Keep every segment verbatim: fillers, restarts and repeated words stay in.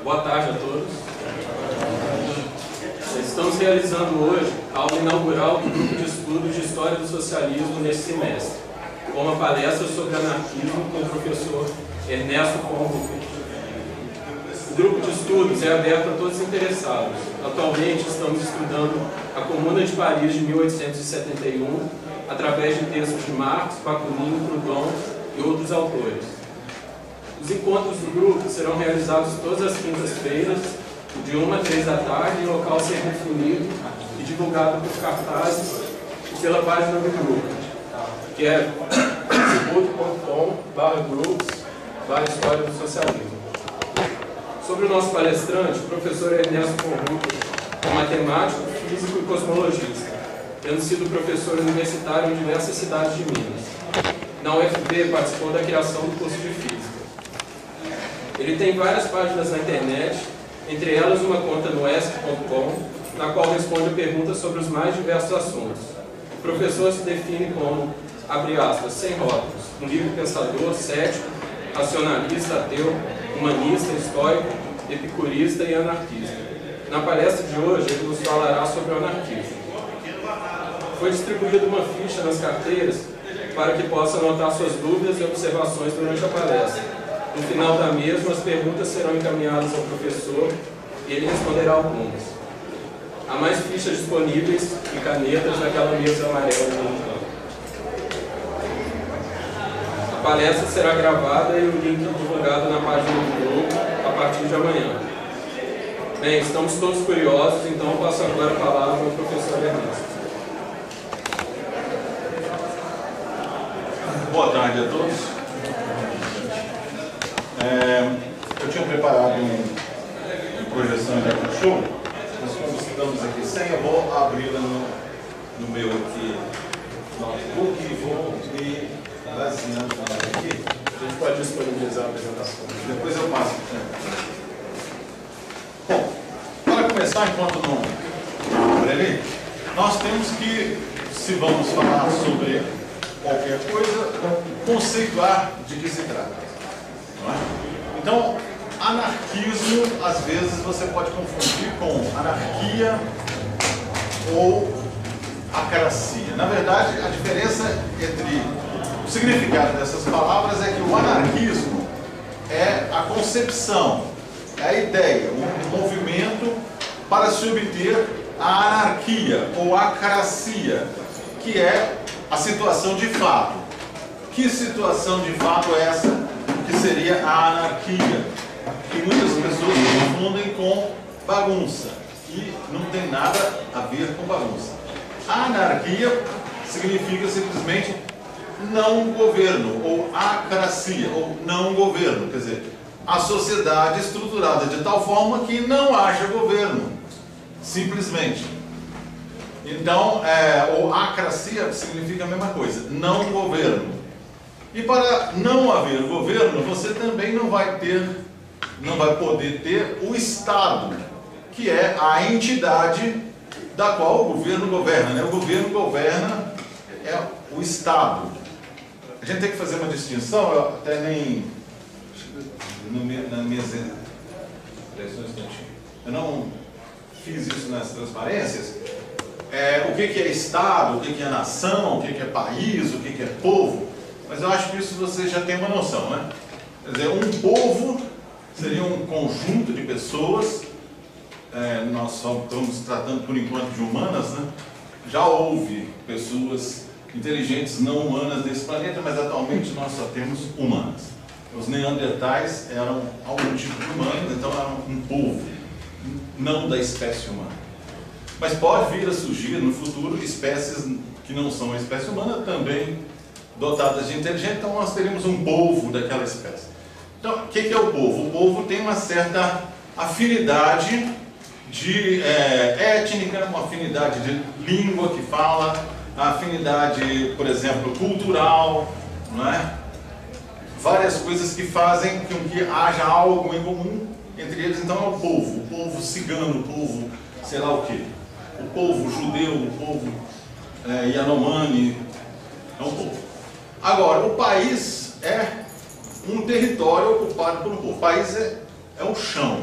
Boa tarde a todos. Estamos realizando hoje a aula inaugural do Grupo de Estudos de História do Socialismo neste semestre, com uma palestra sobre anarquismo com o professor Ernesto Porrucci. O grupo de estudos é aberto a todos os interessados. Atualmente estamos estudando a Comuna de Paris de mil oitocentos e setenta e um, através de textos de Marx, Bakunin, Proudhon e outros autores. Os encontros do grupo serão realizados todas as quintas-feiras, de uma a três da tarde, em local a ser definido e divulgado por cartazes e pela página do grupo, que é facebook ponto com barra grupos barra História do Socialismo. Sobre o nosso palestrante, o professor Ernesto Porrucci é matemático, físico e cosmologista, tendo sido professor universitário em diversas cidades de Minas. Na U F B participou da criação do curso de Física. Ele tem várias páginas na internet, entre elas uma conta no esc ponto com, na qual responde a perguntas sobre os mais diversos assuntos. O professor se define como, abre aspas, sem rótulos, um livre pensador, cético, racionalista, ateu, humanista, estoico, epicurista e anarquista. Na palestra de hoje, ele nos falará sobre o anarquismo. Foi distribuída uma ficha nas carteiras para que possa anotar suas dúvidas e observações durante a palestra. No final da mesma, as perguntas serão encaminhadas ao professor e ele responderá algumas. Há mais fichas disponíveis e canetas naquela mesa amarela no campo. A palestra será gravada e o link divulgado na página do grupo a partir de amanhã. Bem, estamos todos curiosos, então passo agora a palavra ao professor Ernesto. Boa tarde a todos. É, eu tinha preparado um, uma projeção da show, mas como estamos aqui sem, eu vou abri-la no, no meu aqui notebook e vou me baseando aqui. A gente pode disponibilizar a apresentação. Depois eu passo. Bom, para começar, enquanto não abre ali, nós temos que, se vamos falar sobre qualquer coisa, conceituar de que se trata. Não é? Então, anarquismo, às vezes, você pode confundir com anarquia ou acracia. Na verdade, a diferença entre o significado dessas palavras é que o anarquismo é a concepção, é a ideia, um movimento para se obter a anarquia ou acracia, que é a situação de fato. Que situação de fato é essa que seria a anarquia? Que muitas pessoas confundem com bagunça e não tem nada a ver com bagunça. A anarquia significa simplesmente não governo, ou acracia, ou não governo, quer dizer, a sociedade estruturada de tal forma que não haja governo, simplesmente. Então, é, ou acracia significa a mesma coisa, não governo. E para não haver governo, você também não vai ter, não vai poder ter o Estado, que é a entidade da qual o governo governa, né? O governo governa é o Estado. A gente tem que fazer uma distinção, eu até nem no, nas minhas impressões, eu não fiz isso nas transparências. É, o que, que é Estado, o que, que é nação, o que, que é país, o que, que é povo, mas eu acho que isso você já tem uma noção, né? Quer dizer, um povo seria um conjunto de pessoas, é, nós só estamos tratando por enquanto de humanas, né? Já houve pessoas inteligentes não humanas nesse planeta, mas atualmente nós só temos humanas. Os neandertais eram algum tipo de humano, então eram um povo, não da espécie humana. Mas pode vir a surgir no futuro espécies que não são a espécie humana, também dotadas de inteligência, então nós teríamos um povo daquela espécie. Então, o que é o povo? O povo tem uma certa afinidade de, é, étnica, uma afinidade de língua que fala, a afinidade, por exemplo, cultural, não é? Várias coisas que fazem com que haja algo em comum entre eles. Então é o povo, o povo cigano, o povo sei lá o que, o povo judeu, o povo é, Yanomami, é um povo. Agora, o país é um território ocupado pelo povo. O país é, é o chão.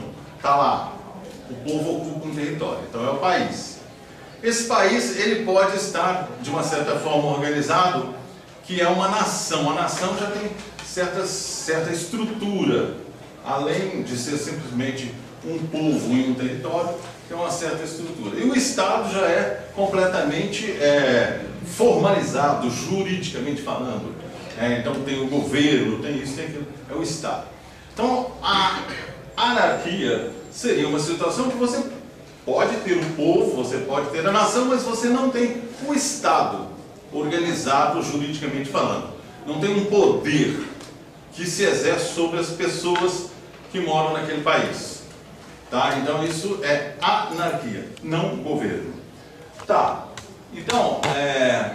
está lá, o povo ocupa um território, então é o país. Esse país, ele pode estar, de uma certa forma, organizado, que é uma nação. A nação já tem certa, certa estrutura, além de ser simplesmente um povo em um território, tem uma certa estrutura. E o Estado já é completamente é, formalizado, juridicamente falando. É, então tem o governo, tem isso, tem aquilo, é o Estado. Então a anarquia seria uma situação que você pode ter o povo, você pode ter a nação, mas você não tem o Estado organizado juridicamente falando. Não tem um poder que se exerce sobre as pessoas que moram naquele país. Tá? Então isso é anarquia, não governo. Tá, então, é...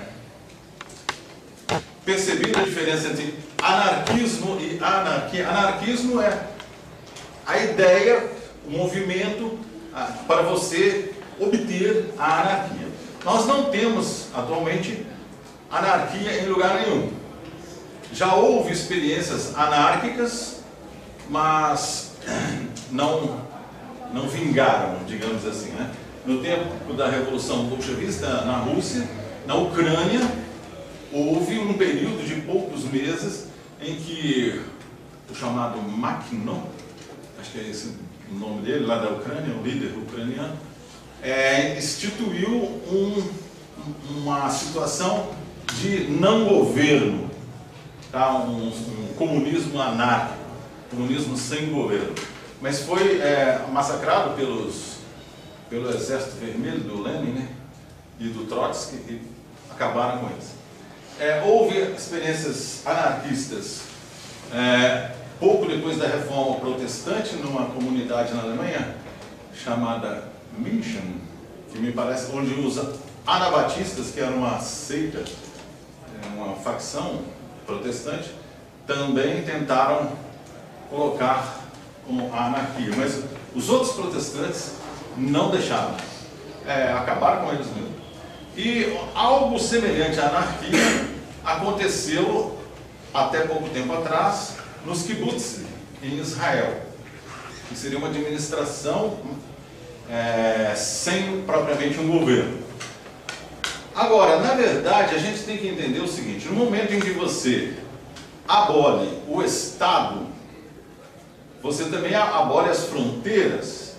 percebida a diferença entre anarquismo e anarquia? Anarquismo é a ideia, o movimento para você obter a anarquia. Nós não temos atualmente anarquia em lugar nenhum. Já houve experiências anárquicas, mas não, não vingaram, digamos assim, né? No tempo da Revolução Bolchevista na Rússia, na Ucrânia, houve um período de poucos meses em que o chamado Makhno, acho que é esse o nome dele, lá da Ucrânia, o líder ucraniano, é, instituiu um, uma situação de não governo, tá? um, um comunismo anárquico, comunismo sem governo. Mas foi é, massacrado pelos, pelo Exército Vermelho do Lenin, né? E do Trotsky, e acabaram com eles. É, houve experiências anarquistas é, pouco depois da Reforma Protestante, numa comunidade na Alemanha chamada München, que me parece, onde os anabatistas, que era uma seita, uma facção protestante, também tentaram colocar como a anarquia, mas os outros protestantes não deixaram, é, acabaram com eles mesmo. E algo semelhante à anarquia aconteceu até pouco tempo atrás nos kibbutz em Israel, que seria uma administração é, sem propriamente um governo. Agora, na verdade, a gente tem que entender o seguinte: no momento em que você abole o Estado, você também abole as fronteiras.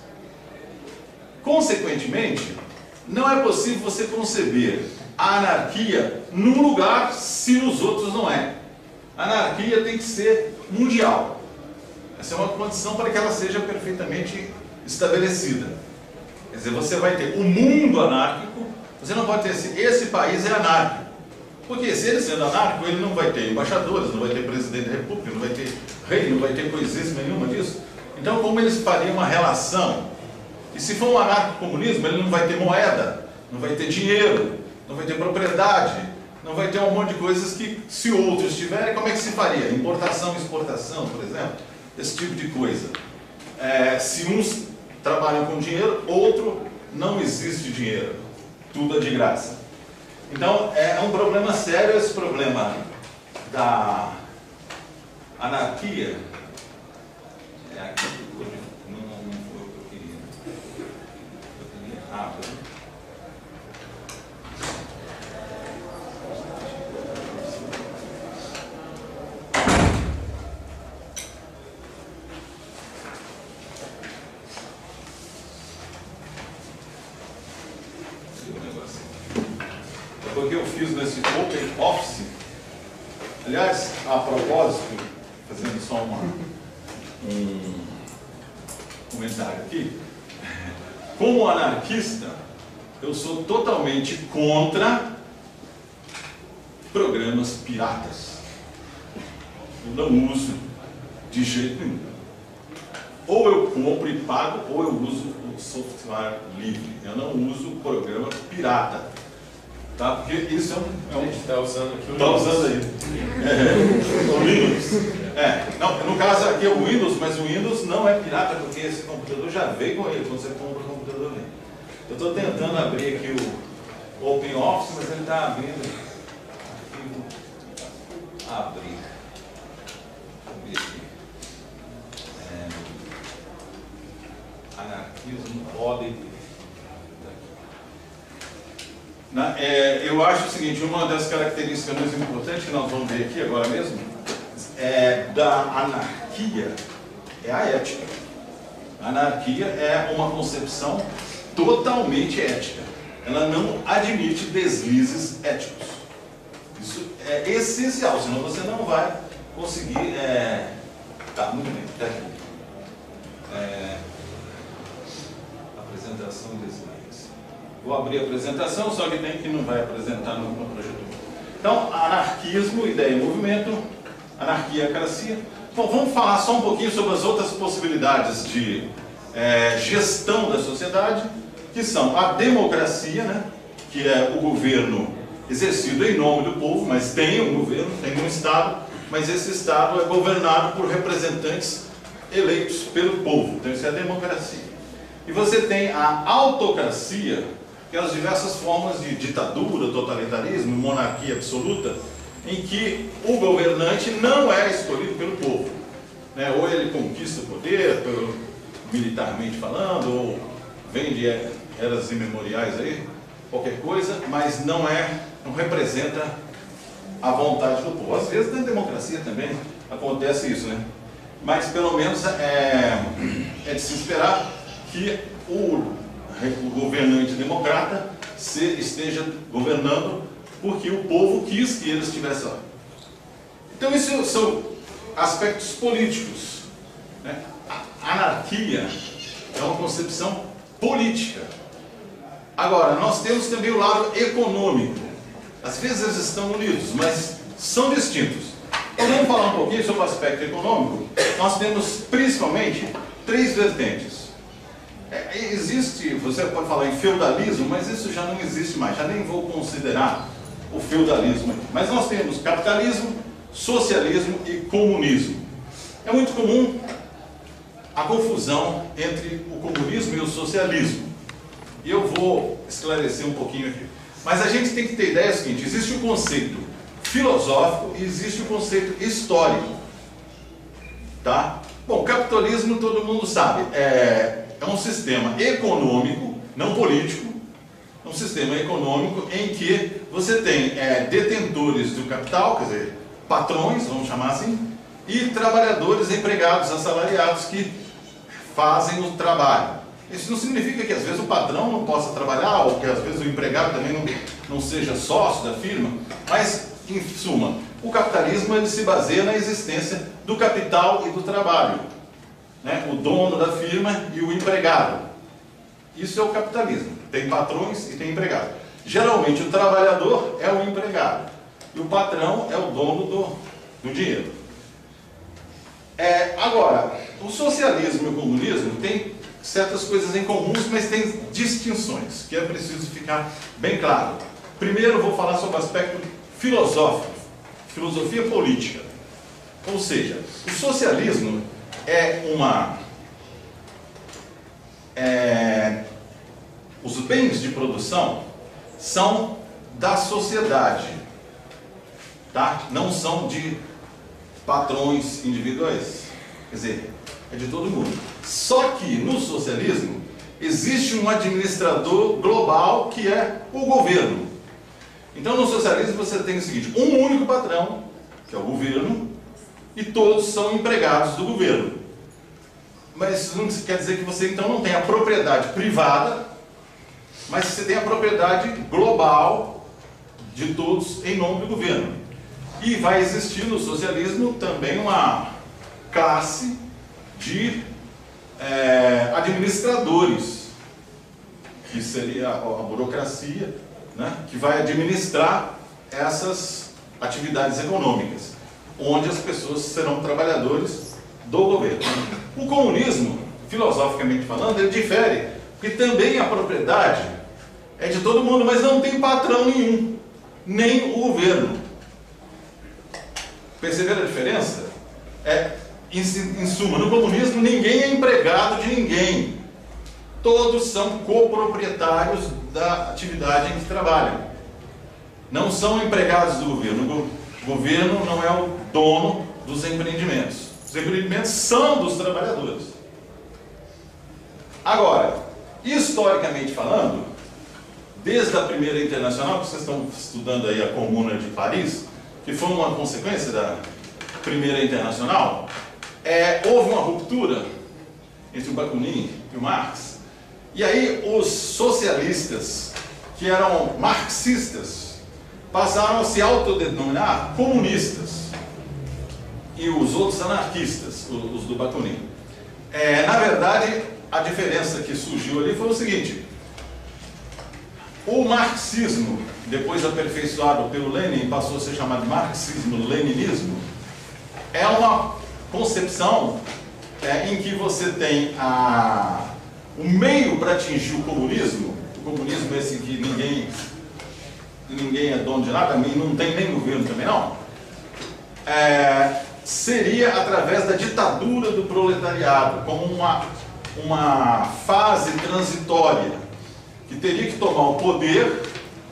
Consequentemente, não é possível você conceber a anarquia num lugar se nos outros não é. A anarquia tem que ser mundial. Essa é uma condição para que ela seja perfeitamente estabelecida. Quer dizer, você vai ter o mundo anárquico, você não pode ter esse, esse país é anárquico. Porque se ele sendo anárquico, ele não vai ter embaixadores, não vai ter presidente da república, não vai ter rei, não vai ter coisíssima nenhuma disso. Então, como eles fariam uma relação? E se for um anarco-comunismo, ele não vai ter moeda, não vai ter dinheiro, não vai ter propriedade, não vai ter um monte de coisas que, se outros tiverem, como é que se faria? Importação e exportação, por exemplo, esse tipo de coisa. É, se uns trabalham com dinheiro, outro não existe dinheiro, tudo é de graça. Então, é um problema sério esse problema da anarquia. É aqui que não, não foi o que eu queria. Eu queria rápido. Porque eu fiz nesse Open Office, aliás, a propósito, fazendo só uma, um comentário aqui, como anarquista, eu sou totalmente contra programas piratas. Eu não uso de jeito nenhum. Ou eu compro e pago, ou eu uso o software livre. Eu não uso o programa pirata. Tá? Porque isso é um... É um... A gente está usando aqui o Está usando aí. É, o Linux. É, não, no caso aqui é o Windows, mas o Windows não é pirata, porque esse computador já veio com ele, quando você compra o computador vem. Eu estou tentando abrir aqui o Open Office, mas ele está abrindo arquivo abrir. Abrir aqui. É... anarquismo, ordem. Na, é, eu acho o seguinte, uma das características mais importantes que nós vamos ver aqui agora mesmo, é, da anarquia, é a ética. A anarquia é uma concepção totalmente ética. Ela não admite deslizes éticos. Isso é essencial, senão você não vai conseguir... É... Tá, muito bem, tá aqui. É... Apresentação de slides. Vou abrir a apresentação, só que tem que não vai apresentar no, no projetor. Então, anarquismo, ideia e movimento, anarquia e acracia. Bom, vamos falar só um pouquinho sobre as outras possibilidades de é, gestão da sociedade, que são a democracia, né, que é o governo exercido em nome do povo, mas tem um governo, tem um Estado, mas esse Estado é governado por representantes eleitos pelo povo. Então isso é a democracia. E você tem a autocracia, que é as diversas formas de ditadura, totalitarismo, monarquia absoluta, em que o governante não é escolhido pelo povo, né? Ou ele conquista o poder, pelo, militarmente falando, ou vem de eras imemoriais aí, qualquer coisa, mas não é, não representa a vontade do povo. Às vezes na democracia também acontece isso, né? Mas pelo menos é, é de se esperar que o, o governante democrata se, esteja governando porque o povo quis que ele estivesse lá. Então isso são aspectos políticos, né? A anarquia é uma concepção política. Agora, nós temos também o lado econômico. Às vezes eles estão unidos, mas são distintos. Então vamos falar um pouquinho sobre o aspecto econômico. Nós temos principalmente três vertentes. É, existe, você pode falar em feudalismo, mas isso já não existe mais, já nem vou considerar o feudalismo aqui. Mas nós temos capitalismo, socialismo e comunismo. É muito comum a confusão entre o comunismo e o socialismo. E eu vou esclarecer um pouquinho aqui. Mas a gente tem que ter ideia seguinte: existe o conceito filosófico e existe o conceito histórico. Tá? Bom, capitalismo todo mundo sabe, é, é um sistema econômico, não político, é um sistema econômico em que você tem é, detentores do capital, quer dizer, patrões, vamos chamar assim, e trabalhadores empregados, assalariados, que fazem o trabalho. Isso não significa que às vezes o patrão não possa trabalhar, ou que às vezes o empregado também não, não seja sócio da firma, mas, em suma, o capitalismo ele se baseia na existência do capital e do trabalho, né? O dono da firma e o empregado. Isso é o capitalismo. Tem patrões e tem empregados. Geralmente o trabalhador é o empregado e o patrão é o dono do, do dinheiro. É, agora, o socialismo e o comunismo têm certas coisas em comuns, mas tem distinções, que é preciso ficar bem claro. Primeiro eu vou falar sobre o aspecto filosófico, filosofia política. Ou seja, o socialismo é uma... É, os bens de produção são da sociedade, tá? Não são de patrões individuais, quer dizer, é de todo mundo. Só que no socialismo existe um administrador global que é o governo. Então no socialismo você tem o seguinte: um único patrão, que é o governo, e todos são empregados do governo. Mas isso não quer dizer que você então não tem a propriedade privada, mas você tem a propriedade global de todos em nome do governo. E vai existir no socialismo também uma classe de é, administradores, que seria a, a burocracia, né, que vai administrar essas atividades econômicas, onde as pessoas serão trabalhadores do governo. O comunismo, filosoficamente falando, ele difere, porque também a propriedade é de todo mundo, mas não tem patrão nenhum, nem o governo. Perceberam a diferença? É, em, em suma, no comunismo ninguém é empregado de ninguém. Todos são coproprietários da atividade em que trabalham. Não são empregados do governo. O governo não é o dono dos empreendimentos. Os empreendimentos são dos trabalhadores. Agora, historicamente falando, desde a primeira internacional, que vocês estão estudando aí a Comuna de Paris, que foi uma consequência da primeira internacional, é, houve uma ruptura entre o Bakunin e o Marx, e aí os socialistas, que eram marxistas, passaram a se autodenominar comunistas, e os outros anarquistas, os do Bakunin. É, na verdade, a diferença que surgiu ali foi o seguinte: o marxismo, depois aperfeiçoado pelo Lenin, passou a ser chamado marxismo-leninismo, é uma concepção é, em que você tem a, o meio para atingir o comunismo. O comunismo esse que ninguém, ninguém é dono de nada, não tem nem governo também não, é, seria através da ditadura do proletariado, como uma, uma fase transitória, que teria que tomar o poder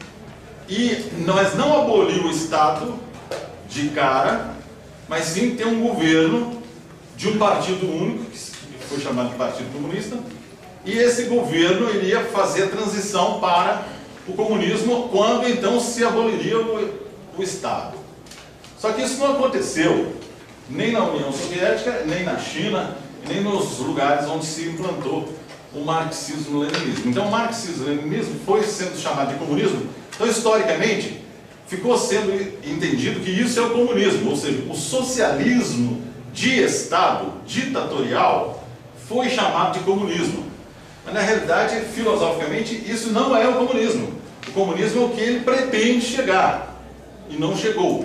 e nós não abolir o Estado de cara, mas sim ter um governo de um partido único, que foi chamado de Partido Comunista, e esse governo iria fazer a transição para o comunismo, quando então se aboliria o, o Estado. Só que isso não aconteceu nem na União Soviética, nem na China, nem nos lugares onde se implantou o marxismo-leninismo. Então o marxismo-leninismo foi sendo chamado de comunismo. Então, historicamente, ficou sendo entendido que isso é o comunismo, ou seja, o socialismo de Estado ditatorial foi chamado de comunismo. Mas, na realidade, filosoficamente, isso não é o comunismo. O comunismo é o que ele pretende chegar, e não chegou.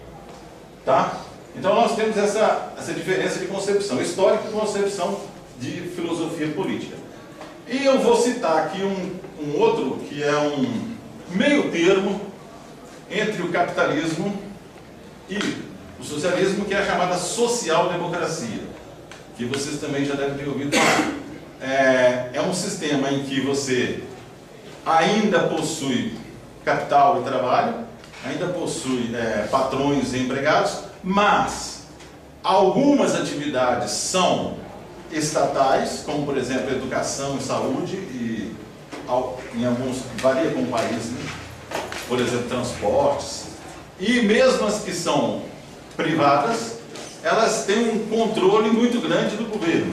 Tá? Então, nós temos essa, essa diferença de concepção histórica e concepção de filosofia política. E eu vou citar aqui um, um outro, que é um meio termo entre o capitalismo e o socialismo, que é a chamada social-democracia, que vocês também já devem ter ouvido falar. É, é um sistema em que você ainda possui capital e trabalho, ainda possui é, patrões e empregados, mas algumas atividades são estatais, como por exemplo educação e saúde, e em alguns varia com o país, né? Por exemplo transportes, e mesmo as que são privadas, elas têm um controle muito grande do governo.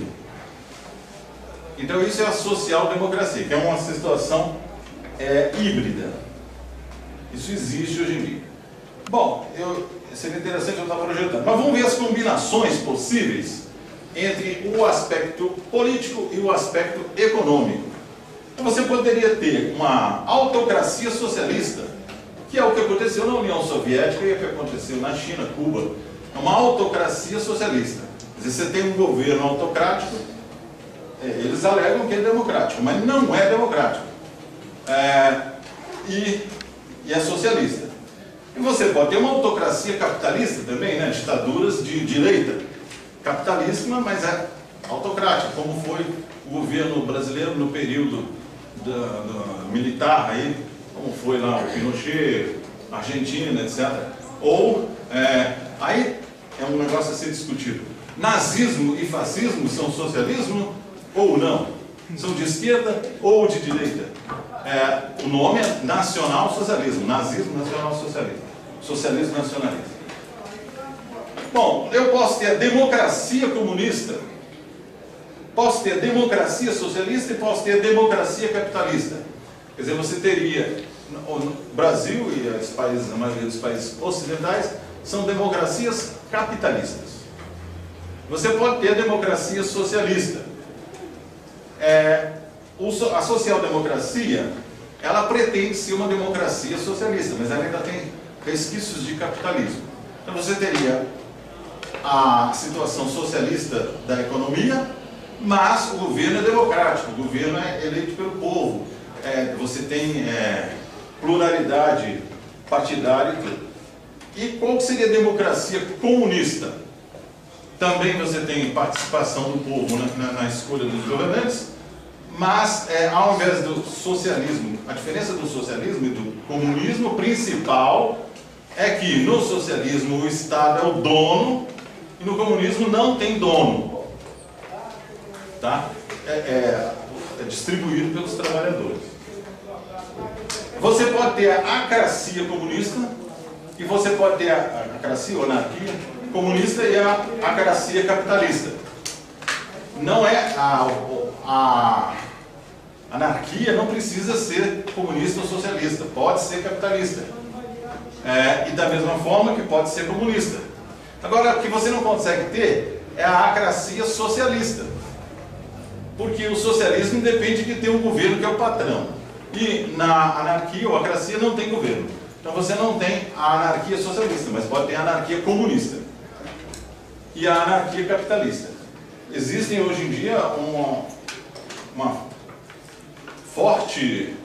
Então isso é a social-democracia, que é uma situação é, híbrida. Isso existe hoje em dia. Bom, eu, seria interessante eu estar projetando, mas vamos ver as combinações possíveis entre o aspecto político e o aspecto econômico. Então você poderia ter uma autocracia socialista, que é o que aconteceu na União Soviética e o que aconteceu na China, Cuba. É uma autocracia socialista. Quer dizer, você tem um governo autocrático, é, eles alegam que é democrático, mas não é democrático. É, e, e é socialista. E você pode ter uma autocracia capitalista também, né? Ditaduras de direita, capitalíssima, mas é autocrática, como foi o governo brasileiro no período da, da militar, aí, como foi lá o Pinochet, Argentina, etcétera. Ou, é, aí é um negócio a ser discutido. Nazismo e fascismo são socialismo ou não? São de esquerda ou de direita? É, o nome é nacional-socialismo, nazismo, nacional-socialismo, socialismo nacionalista. Bom, eu posso ter a democracia comunista, posso ter a democracia socialista e posso ter a democracia capitalista. Quer dizer, você teria, o Brasil e os países, a maioria dos países ocidentais, são democracias capitalistas. Você pode ter a democracia socialista. É, a social-democracia, ela pretende ser uma democracia socialista, mas ela ainda tem resquícios de capitalismo. Então você teria a situação socialista da economia, mas o governo é democrático, o governo é eleito pelo povo, é, você tem é, pluralidade partidária e tudo. E qual seria a democracia comunista? Também você tem participação do povo na, na, na escolha dos governantes, mas é, ao invés do socialismo, a diferença do socialismo e do comunismo principal é que no socialismo o Estado é o dono e no comunismo não tem dono. Tá? É, é, é distribuído pelos trabalhadores. Você pode ter a acracia comunista e você pode ter a acracia ou anarquia comunista e a acracia capitalista. Não é a, a anarquia não precisa ser comunista ou socialista, pode ser capitalista. É, e da mesma forma que pode ser comunista. Agora, o que você não consegue ter é a acracia socialista. Porque o socialismo depende de ter um governo que é o patrão. E na anarquia ou acracia não tem governo. Então você não tem a anarquia socialista, mas pode ter a anarquia comunista. E a anarquia capitalista. Existem hoje em dia uma, uma forte,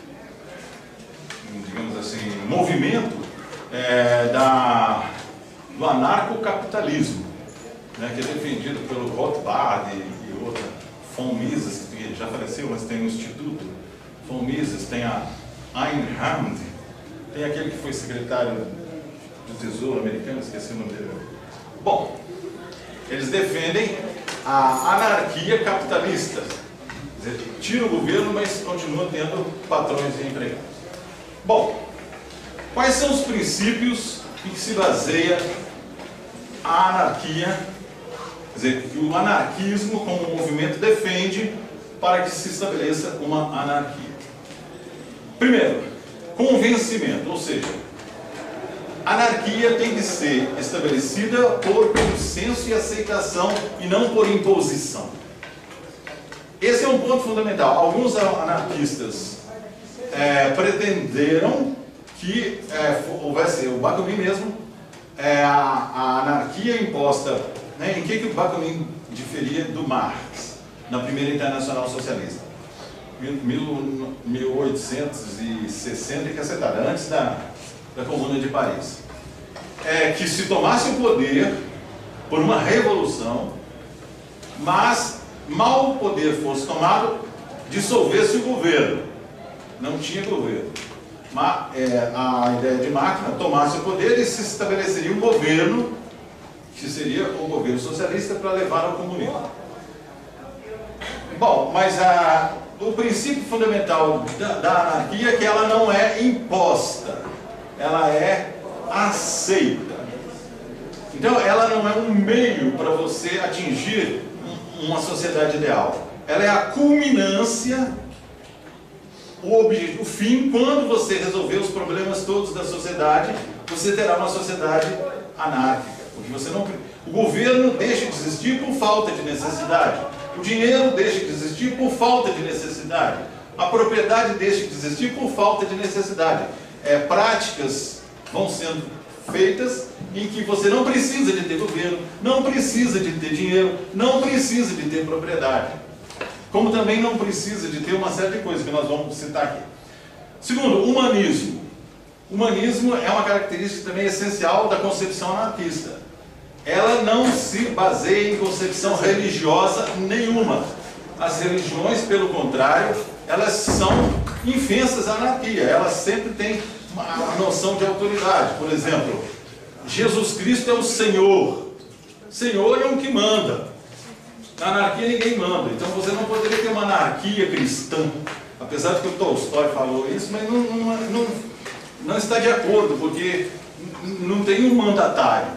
digamos assim, movimento é, da, do anarcocapitalismo, né, que é defendido pelo Rothbard e, e outra, von Mises, que já faleceu, mas tem um instituto, von Mises, tem a Ayn Rand, tem aquele que foi secretário do Tesouro americano, esqueci o nome dele. Bom, eles defendem a anarquia capitalista. Quer dizer, tira o governo, mas continua tendo patrões e empregados. Bom, quais são os princípios em que se baseia a anarquia, quer dizer, que o anarquismo como movimento defende para que se estabeleça uma anarquia? Primeiro, convencimento, ou seja, a anarquia tem que ser estabelecida por consenso e aceitação e não por imposição. Esse é um ponto fundamental. Alguns anarquistas é, pretenderam que é, houvesse, o Bakunin mesmo, é, a, a anarquia imposta, né, em que, que o Bakunin diferia do Marx, na primeira Internacional Socialista? mil oitocentos e sessenta e cacetada, antes da, da Comuna de Paris. É que se tomasse o poder por uma revolução, mas mal o poder fosse tomado, dissolvesse o governo. Não tinha governo. Mas, é, a ideia de máquina tomasse o poder e se estabeleceria um governo, que seria o governo socialista, para levar ao comunismo. Bom, mas a, o princípio fundamental da, da anarquia é que ela não é imposta, ela é aceita. Então, ela não é um meio para você atingir uma sociedade ideal. Ela é a culminância, o, objetivo, o fim. Quando você resolver os problemas todos da sociedade, você terá uma sociedade anárquica. Porque você não, o governo deixa de existir por falta de necessidade. O dinheiro deixa de existir por falta de necessidade. A propriedade deixa de existir por falta de necessidade. É, práticas vão sendo feitas em que você não precisa de ter governo, não precisa de ter dinheiro, não precisa de ter propriedade. Como também não precisa de ter uma série de coisas que nós vamos citar aqui. Segundo, humanismo. Humanismo é uma característica também essencial da concepção anarquista. Ela não se baseia em concepção religiosa nenhuma. As religiões, pelo contrário, elas são infensas à anarquia. Elas sempre têm uma noção de autoridade. Por exemplo, Jesus Cristo é o Senhor. Senhor é um que manda. Na anarquia ninguém manda. Então você não poderia ter uma anarquia cristã. Apesar de que o Tolstói falou isso, mas não, não, não, não está de acordo, porque não tem um mandatário.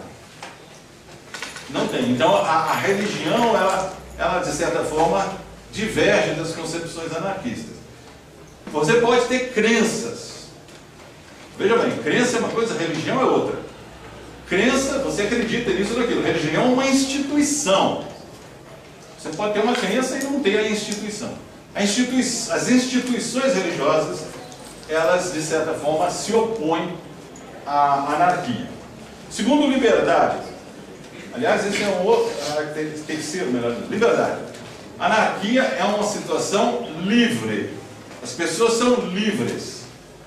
Não tem. Então a, a religião, ela, ela de certa forma diverge das concepções anarquistas. Você pode ter crenças. Veja bem, crença é uma coisa, religião é outra. Crença, você acredita nisso ou naquilo. Religião é uma instituição. Você pode ter uma crença e não ter a instituição. A institui as instituições religiosas, elas de certa forma se opõem à anarquia. Segundo, liberdade. Aliás, esse é um outro, terceiro, melhor dizendo, liberdade. Anarquia é uma situação livre. As pessoas são livres.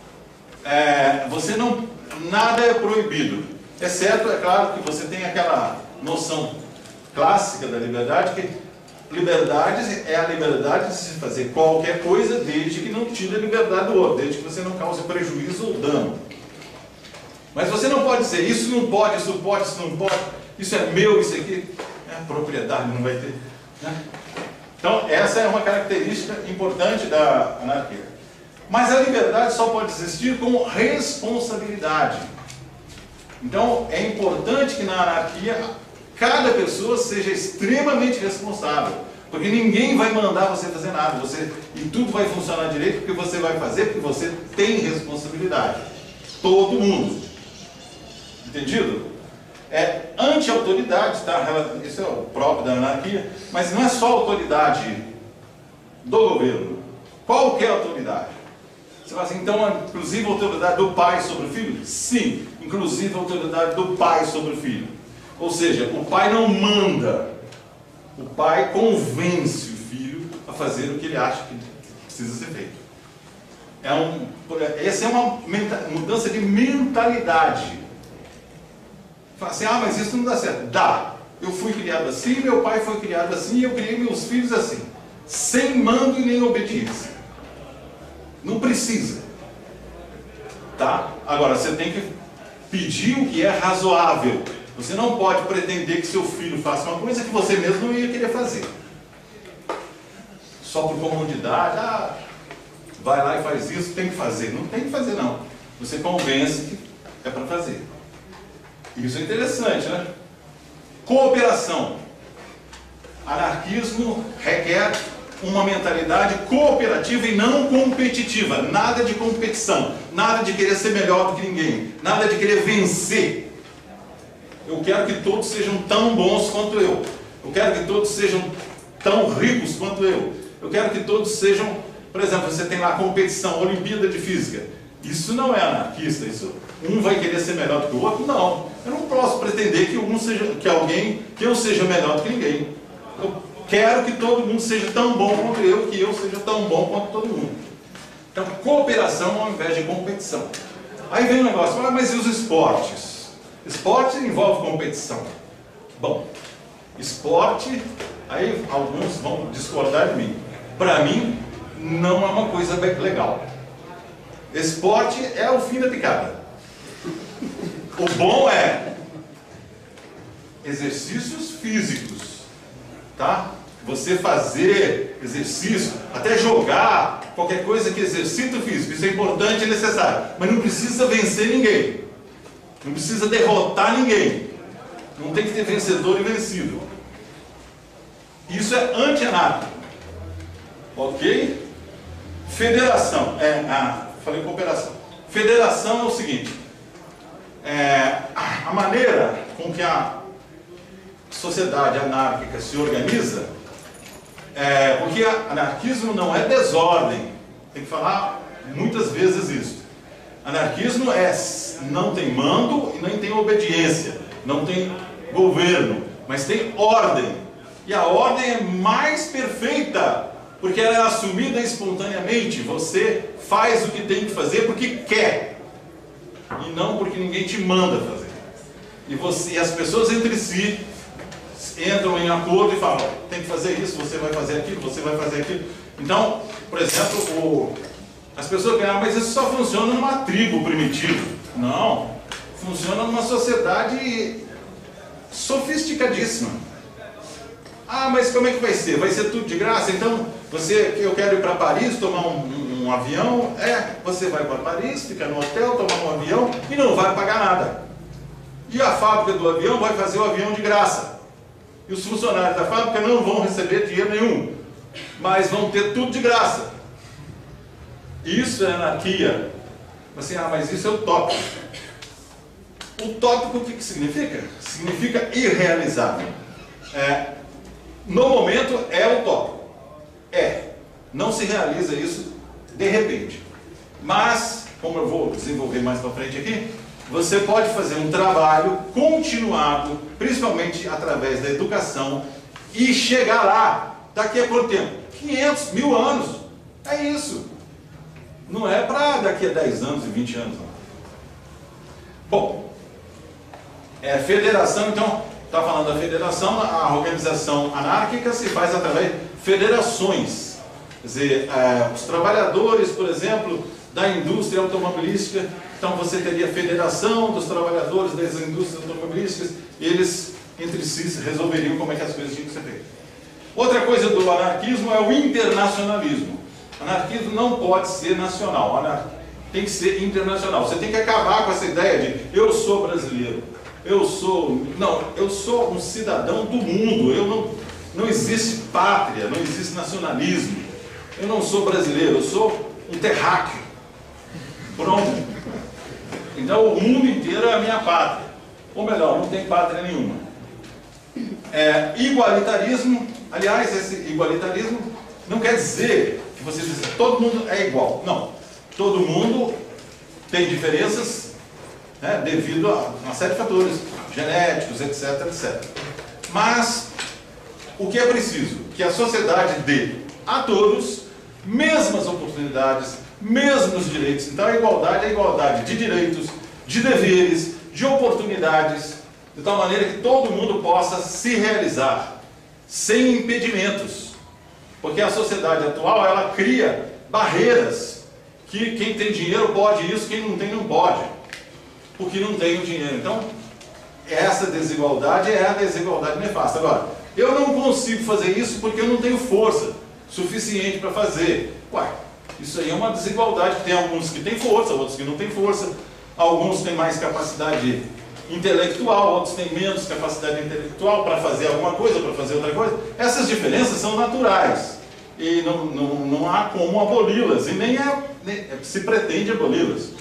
É, você não, nada é proibido. Exceto, é claro, que você tem aquela noção clássica da liberdade, que liberdade é a liberdade de se fazer qualquer coisa desde que não tire a liberdade do outro, desde que você não cause prejuízo ou dano. Mas você não pode dizer, isso não pode, isso pode, isso não pode, isso é meu, isso aqui é propriedade, não vai ter. Né? Então, essa é uma característica importante da anarquia. Mas a liberdade só pode existir com responsabilidade. Então, é importante que na anarquia cada pessoa seja extremamente responsável. Porque ninguém vai mandar você fazer nada. Você, e tudo vai funcionar direito porque você vai fazer, porque você tem responsabilidade. Todo mundo. Entendido? É anti-autoridade, tá? Isso é o próprio da anarquia. Mas não é só autoridade do governo. Qualquer autoridade. Você fala assim, então, inclusive a autoridade do pai sobre o filho? Sim, inclusive a autoridade do pai sobre o filho. Ou seja, o pai não manda. O pai convence o filho a fazer o que ele acha que precisa ser feito. É um, essa é uma mudança de mentalidade. Fala assim, ah, mas isso não dá certo. Dá. Eu fui criado assim, meu pai foi criado assim, e eu criei meus filhos assim. Sem mando e nem obediência. Não precisa. Tá? Agora, você tem que pedir o que é razoável. Você não pode pretender que seu filho faça uma coisa que você mesmo não ia querer fazer. Só por comodidade, ah, vai lá e faz isso, tem que fazer. Não tem que fazer, não. Você convence que é para fazer. Isso é interessante, né? Cooperação. Anarquismo requer uma mentalidade cooperativa e não competitiva. Nada de competição. Nada de querer ser melhor do que ninguém. Nada de querer vencer. Eu quero que todos sejam tão bons quanto eu. Eu quero que todos sejam tão ricos quanto eu. Eu quero que todos sejam... Por exemplo, você tem lá a competição, Olimpíada de Física. Isso não é anarquista. Isso, um vai querer ser melhor do que o outro? Não. Eu não posso pretender que, um seja, que alguém, que eu seja melhor do que ninguém. Eu quero que todo mundo seja tão bom quanto eu, que eu seja tão bom quanto todo mundo. Então, cooperação ao invés de competição. Aí vem o negócio, ah, mas e os esportes? Esporte envolve competição. Bom, esporte, aí alguns vão discordar de mim. Para mim, não é uma coisa bem legal. Esporte é o fim da picada. O bom é exercícios físicos, tá? Você fazer exercício, até jogar, qualquer coisa que exercita o físico, isso é importante e necessário. Mas não precisa vencer ninguém. Não precisa derrotar ninguém. Não tem que ter vencedor e vencido. Isso é anti-anárquico. Ok? Federação. É, ah, falei cooperação. Federação é o seguinte. É, a maneira com que a sociedade anárquica se organiza, é, porque o anarquismo não é desordem. Tem que falar muitas vezes isso. Anarquismo é, não tem mando e nem tem obediência, não tem governo, mas tem ordem. E a ordem é mais perfeita, porque ela é assumida espontaneamente. Você faz o que tem que fazer porque quer, e não porque ninguém te manda fazer. E, você, e as pessoas entre si entram em acordo e falam, tem que fazer isso, você vai fazer aquilo, você vai fazer aquilo. Então, por exemplo, o... as pessoas pensam, ah, mas isso só funciona numa tribo primitiva. Não, funciona numa sociedade sofisticadíssima. Ah, mas como é que vai ser? Vai ser tudo de graça? Então, você, eu quero ir para Paris, tomar um, um, um avião. É, você vai para Paris, fica no hotel, tomar um avião e não vai pagar nada. E a fábrica do avião vai fazer o avião de graça. E os funcionários da fábrica não vão receber dinheiro nenhum, mas vão ter tudo de graça. Isso é anarquia. Assim, ah, mas isso é utópico. Utópico o que, que significa? Significa irrealizável. É, no momento é utópico. É. Não se realiza isso de repente. Mas, como eu vou desenvolver mais para frente aqui, você pode fazer um trabalho continuado, principalmente através da educação, e chegar lá daqui a quanto tempo? quinhentos, mil anos. É isso. Não é para daqui a dez anos e vinte anos, não. Bom, é, federação, então, está falando da federação, a organização anárquica se faz através de federações. Quer dizer, é, os trabalhadores, por exemplo, da indústria automobilística, então você teria a federação dos trabalhadores das indústrias automobilísticas, e eles entre si resolveriam como é que as coisas tinham que ser feitas. Outra coisa do anarquismo é o internacionalismo. Anarquismo não pode ser nacional, anar... tem que ser internacional. Você tem que acabar com essa ideia de eu sou brasileiro, eu sou... Não, eu sou um cidadão do mundo, eu não... não existe pátria, não existe nacionalismo. Eu não sou brasileiro, eu sou um terráqueo. Pronto. Então o mundo inteiro é a minha pátria. Ou melhor, não tem pátria nenhuma. É, igualitarismo, aliás, esse igualitarismo não quer dizer que você diz que todo mundo é igual. Não. Todo mundo tem diferenças, né, devido a uma série de fatores genéticos, etc, etcétera. Mas o que é preciso? Que a sociedade dê a todos mesmas oportunidades, mesmos direitos. Então a igualdade é a igualdade de direitos, de deveres, de oportunidades, de tal maneira que todo mundo possa se realizar, sem impedimentos. Porque a sociedade atual, ela cria barreiras, que quem tem dinheiro pode isso, quem não tem não pode, porque não tem o dinheiro. Então, essa desigualdade é a desigualdade nefasta. Agora, eu não consigo fazer isso porque eu não tenho força suficiente para fazer. Uai, isso aí é uma desigualdade. Tem alguns que têm força, outros que não têm força. Alguns têm mais capacidade intelectual, outros têm menos capacidade intelectual para fazer alguma coisa, para fazer outra coisa. Essas diferenças são naturais e não, não, não há como aboli-las, e nem, é, nem se pretende aboli-las.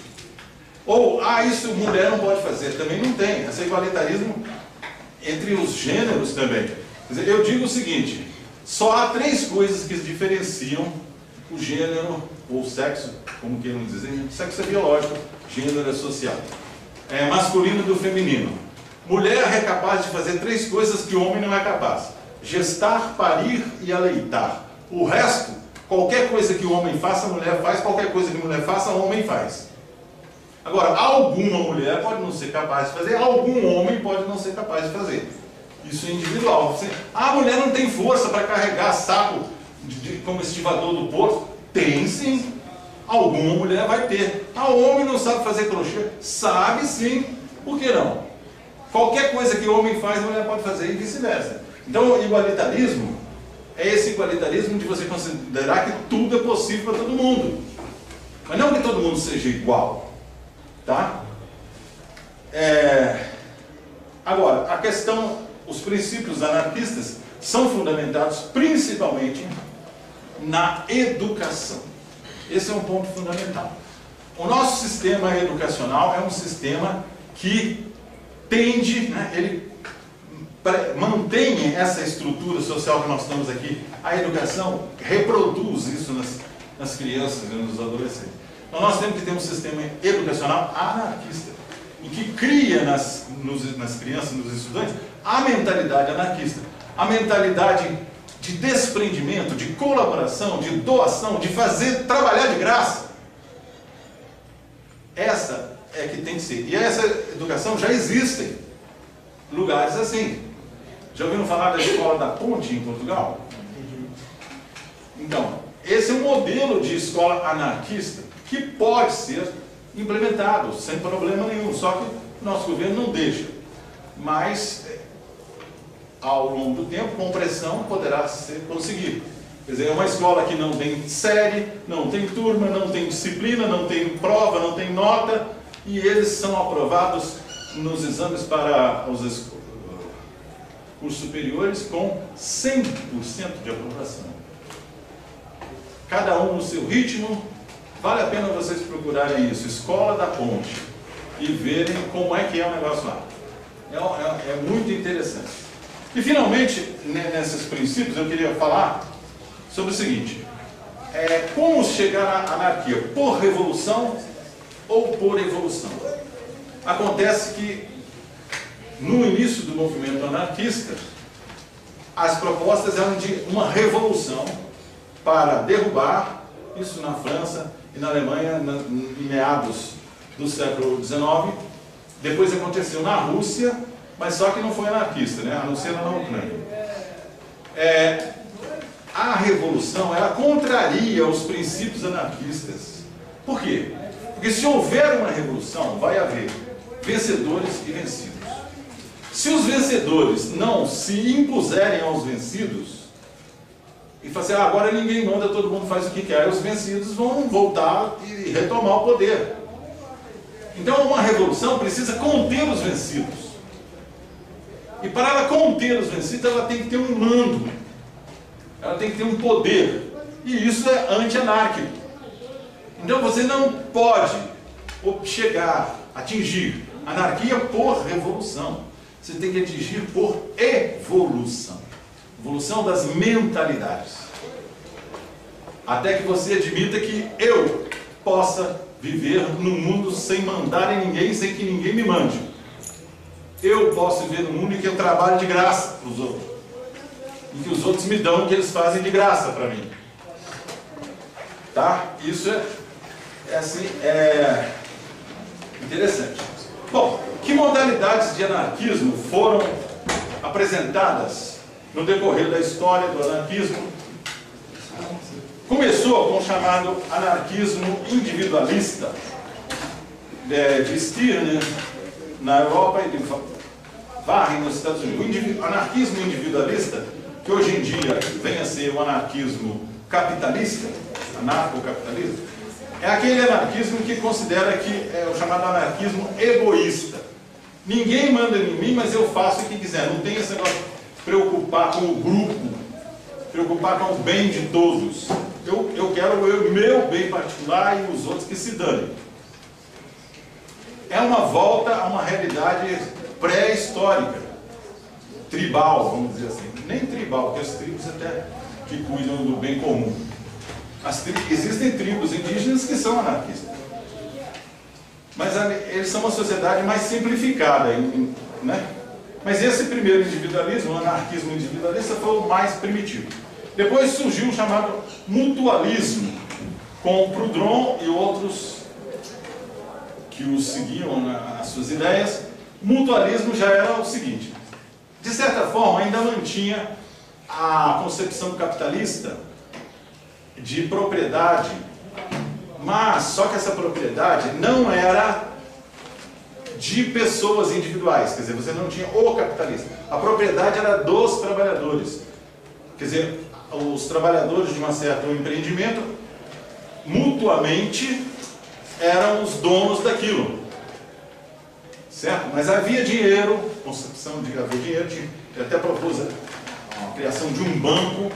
Ou, ah, isso mulher não pode fazer, também não tem. Esse igualitarismo entre os gêneros também. Quer dizer, eu digo o seguinte, só há três coisas que diferenciam o gênero, ou o sexo, como queiram dizer. Sexo é biológico, gênero é social. É masculino do feminino. Mulher é capaz de fazer três coisas que o homem não é capaz: gestar, parir e aleitar. O resto, qualquer coisa que o homem faça, a mulher faz. Qualquer coisa que a mulher faça, o homem faz. Agora, alguma mulher pode não ser capaz de fazer, algum homem pode não ser capaz de fazer. Isso é individual. Você, ah, a mulher não tem força para carregar saco de, de, como estivador do porto. Tem sim. Alguma mulher vai ter. Ah, o homem não sabe fazer crochê? Sabe sim. Por que não? Qualquer coisa que o homem faz, a mulher pode fazer e vice-versa. Então, o igualitarismo é esse igualitarismo de você considerar que tudo é possível para todo mundo. Mas não que todo mundo seja igual. Tá? É... Agora, a questão, os princípios anarquistas são fundamentados principalmente na educação. Esse é um ponto fundamental. O nosso sistema educacional é um sistema que tende, né, ele mantém essa estrutura social que nós estamos aqui. A educação reproduz isso nas, nas crianças e nos adolescentes. Então nós temos que ter um sistema educacional anarquista, em que cria nas, nos, nas crianças e nos estudantes a mentalidade anarquista, a mentalidade de desprendimento, de colaboração, de doação, de fazer, trabalhar de graça. Essa é que tem que ser. E essa educação já existem lugares assim. Já ouviram falar da Escola da Ponte em Portugal? Então, esse é um modelo de escola anarquista que pode ser implementado sem problema nenhum, só que o nosso governo não deixa. Mas ao longo do tempo, com pressão, poderá ser conseguido. Quer dizer, é uma escola que não tem série, não tem turma, não tem disciplina, não tem prova, não tem nota, e eles são aprovados nos exames para os cursos superiores com cem por cento de aprovação. Cada um no seu ritmo. Vale a pena vocês procurarem isso, Escola da Ponte, e verem como é que é o negócio lá. É, é, é muito interessante. E finalmente, nesses princípios, eu queria falar sobre o seguinte: é, como chegar à anarquia? Por revolução ou por evolução? Acontece que, no início do movimento anarquista, as propostas eram de uma revolução para derrubar, isso na França e na Alemanha, na, em meados do século dezenove. Depois aconteceu na Rússia, mas só que não foi anarquista, né? A não ser na Ucrânia. É, a revolução, ela contraria os princípios anarquistas. Por quê? Porque se houver uma revolução, vai haver vencedores e vencidos. Se os vencedores não se impuserem aos vencidos, e falar assim, ah, agora ninguém manda, todo mundo faz o que quer. Aí os vencidos vão voltar e retomar o poder. Então uma revolução precisa conter os vencidos. E para ela conter os vencidos, ela tem que ter um mando. Ela tem que ter um poder. E isso é anti-anárquico. Então você não pode chegar, atingir anarquia por revolução. Você tem que atingir por evolução. Evolução das mentalidades. Até que você admita que eu possa viver no mundo sem mandar em ninguém, sem que ninguém me mande. Eu posso viver no mundo em que eu trabalho de graça para os outros. Em que os outros me dão o que eles fazem de graça para mim. Tá? Isso é, é assim, é interessante. Bom, que modalidades de anarquismo foram apresentadas no decorrer da história do anarquismo? Começou com o chamado anarquismo individualista de, de Stirner na Europa e de Varre nos Estados Unidos. O anarquismo individualista, que hoje em dia vem a ser o anarquismo capitalista, anarcocapitalista, é aquele anarquismo que considera que é o chamado anarquismo egoísta. Ninguém manda em mim, mas eu faço o que quiser. Não tem esse negócio de preocupar com o grupo, preocupar com o bem de todos. Eu, eu quero o meu bem particular e os outros que se danem. É uma volta a uma realidade pré-histórica, tribal, vamos dizer assim. Nem tribal, porque as tribos até que cuidam do bem comum. As tri... Existem tribos indígenas que são anarquistas. Mas eles são uma sociedade mais simplificada, né? Mas esse primeiro individualismo, o anarquismo individualista, foi o mais primitivo. Depois surgiu o chamado mutualismo, com Proudhon e outros que os seguiam nas suas ideias. O mutualismo já era o seguinte: de certa forma, ainda mantinha a concepção capitalista de propriedade, mas só que essa propriedade não era de pessoas individuais, quer dizer, você não tinha o capitalista. A propriedade era dos trabalhadores. Quer dizer, os trabalhadores de um certo empreendimento, mutuamente, eram os donos daquilo. Certo? Mas havia dinheiro, concepção de haver dinheiro, tinha, até propôs a criação de um banco,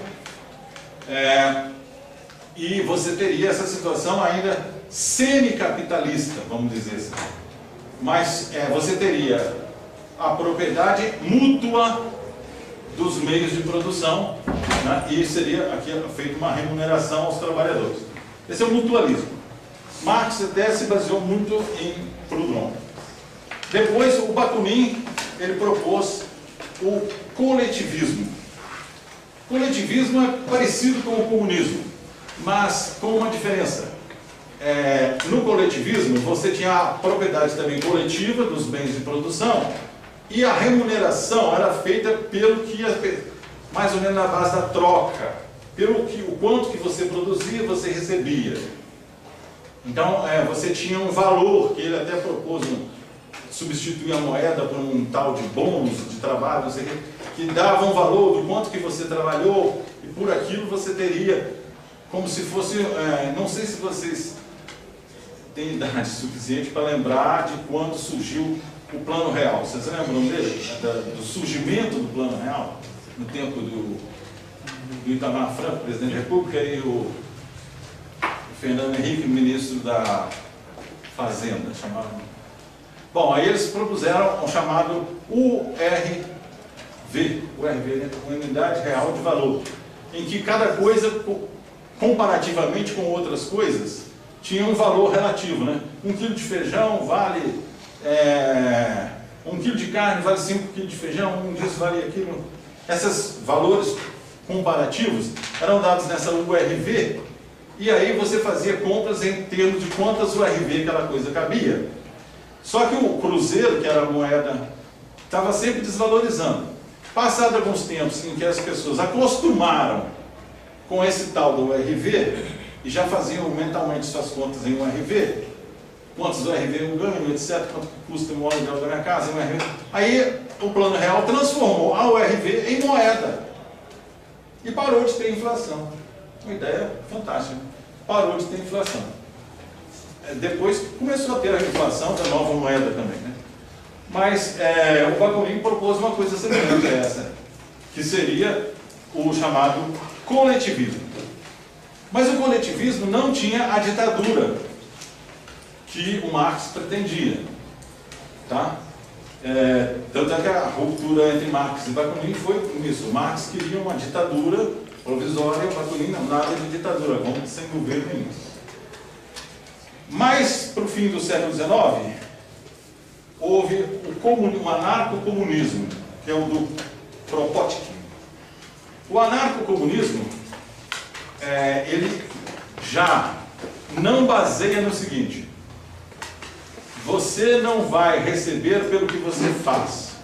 é, e você teria essa situação ainda semi-capitalista, vamos dizer assim. Mas é, você teria a propriedade mútua dos meios de produção, né, e seria aqui feita uma remuneração aos trabalhadores. Esse é o mutualismo. Marx até se baseou muito em Proudhon. Depois, o Bakunin, ele propôs o coletivismo. O coletivismo é parecido com o comunismo, mas com uma diferença. É, no coletivismo, você tinha a propriedade também coletiva dos bens de produção e a remuneração era feita pelo que, mais ou menos na base da troca, pelo que, o quanto que você produzia, você recebia. Então, é, você tinha um valor, que ele até propôs um, substituir a moeda por um tal de bônus de trabalho, não sei o quê, que dava um valor do quanto que você trabalhou, e por aquilo você teria, como se fosse, é, não sei se vocês têm idade suficiente para lembrar de quando surgiu o Plano Real. Vocês lembram dele? Da, do surgimento do Plano Real, no tempo do, do Itamar Franco, presidente da República, e o Fernando Henrique, ministro da Fazenda, chamavam. Bom, aí eles propuseram o chamado U R V, U R V, né? Unidade Real de Valor, em que cada coisa, comparativamente com outras coisas, tinha um valor relativo, né? Um quilo de feijão vale, é, um quilo de carne vale cinco quilos de feijão, um disso vale aquilo. Esses valores comparativos eram dados nessa U R V, e aí você fazia compras em termos de quantas U R V aquela coisa cabia. Só que o cruzeiro, que era a moeda, estava sempre desvalorizando. Passado alguns tempos em que as pessoas acostumaram com esse tal do U R V, e já faziam mentalmente suas contas em U R V, quantos U R V eu ganho, etcétera, quanto custa o aluguel da minha casa, em U R V. Aí o Plano Real transformou a U R V em moeda. e parou de ter inflação. Uma ideia fantástica. Parou de ter inflação. Depois começou a ter a inflação da nova moeda também, né? Mas é, o Bakunin propôs uma coisa semelhante a essa, que seria o chamado coletivismo. Mas o coletivismo não tinha a ditadura que o Marx pretendia. Tá? É, tanto é que a ruptura entre Marx e Bakunin foi nisso. Marx queria uma ditadura provisória, o Bakunin não, nada de ditadura, vamos sem governo nenhum. Mas, para o fim do século dezenove, houve o, comuni, o anarcocomunismo, que é o do Kropotkin. O anarcocomunismo, é, ele já não baseia no seguinte: você não vai receber pelo que você faz.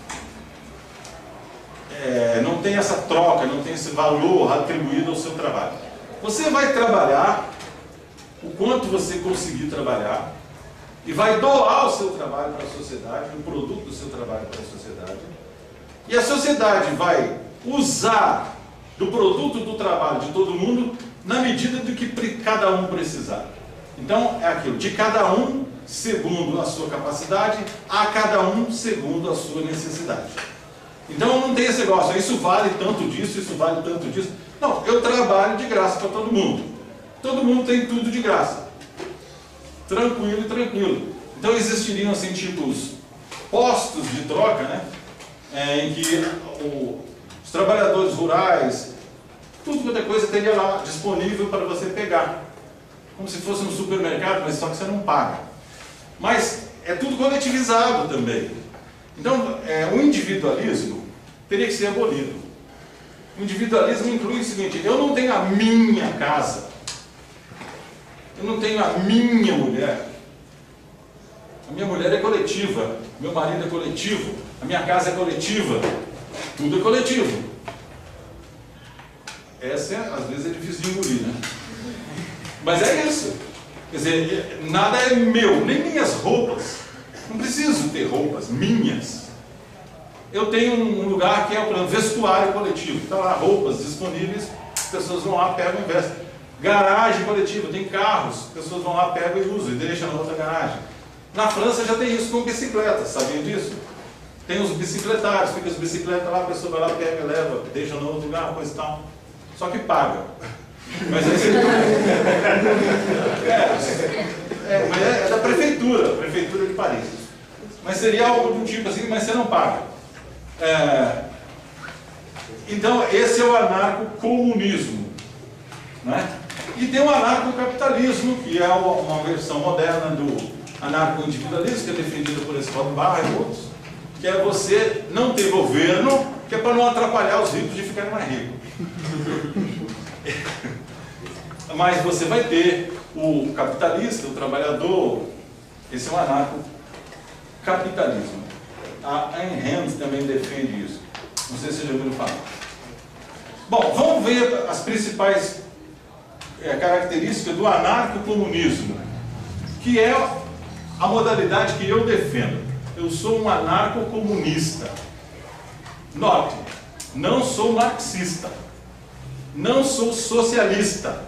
É, não tem essa troca, não tem esse valor atribuído ao seu trabalho. Você vai trabalhar o quanto você conseguir trabalhar e vai doar o seu trabalho para a sociedade, o produto do seu trabalho para a sociedade. E a sociedade vai usar do produto do trabalho de todo mundo na medida do que cada um precisar. Então, é aquilo, de cada um segundo a sua capacidade, a cada um segundo a sua necessidade. Então não tem esse negócio, isso vale tanto disso, isso vale tanto disso. Não, eu trabalho de graça para todo mundo. Todo mundo tem tudo de graça. Tranquilo e tranquilo. Então existiriam assim tipos postos de troca, né? É, em que o, os trabalhadores rurais, tudo quanto é coisa teria lá disponível para você pegar. Como se fosse um supermercado, mas só que você não paga. Mas é tudo coletivizado também. Então, é, o individualismo teria que ser abolido. O individualismo inclui o seguinte: eu não tenho a minha casa, eu não tenho a minha mulher. A minha mulher é coletiva, meu marido é coletivo, a minha casa é coletiva, tudo é coletivo. Essa, é, às vezes, é difícil de engolir, né? Mas é isso. Quer dizer, nada é meu, nem minhas roupas. Não preciso ter roupas minhas. Eu tenho um lugar que é o vestuário coletivo. Está lá, roupas disponíveis, as pessoas vão lá, pegam e vestem. Garagem coletiva, tem carros, as pessoas vão lá, pegam e usam, e deixam na outra garagem. Na França já tem isso com bicicletas, sabia disso? Tem os bicicletários, fica as bicicletas lá, a pessoa vai lá, pega e leva, deixa no outro lugar, coisa e tal. Só que paga. Mas aí você... é, é, mas é, é da prefeitura, prefeitura de Paris. Mas seria algo de um tipo assim, mas você não paga. É, então, esse é o anarcocomunismo, né? E tem o anarcocapitalismo, que é uma versão moderna do anarco-individualismo, que é defendido por esse Paulo Barra e outros, que é você não ter governo, que é para não atrapalhar os ricos de ficarem mais ricos. Mas você vai ter o capitalista, o trabalhador. Esse é o anarcocapitalismo. A Ayn Rand também defende isso. Não sei se você já ouviu falar. Bom, vamos ver as principais é, características do anarcocomunismo, que é a modalidade que eu defendo. Eu sou um anarcocomunista. Note, não sou marxista, não sou socialista,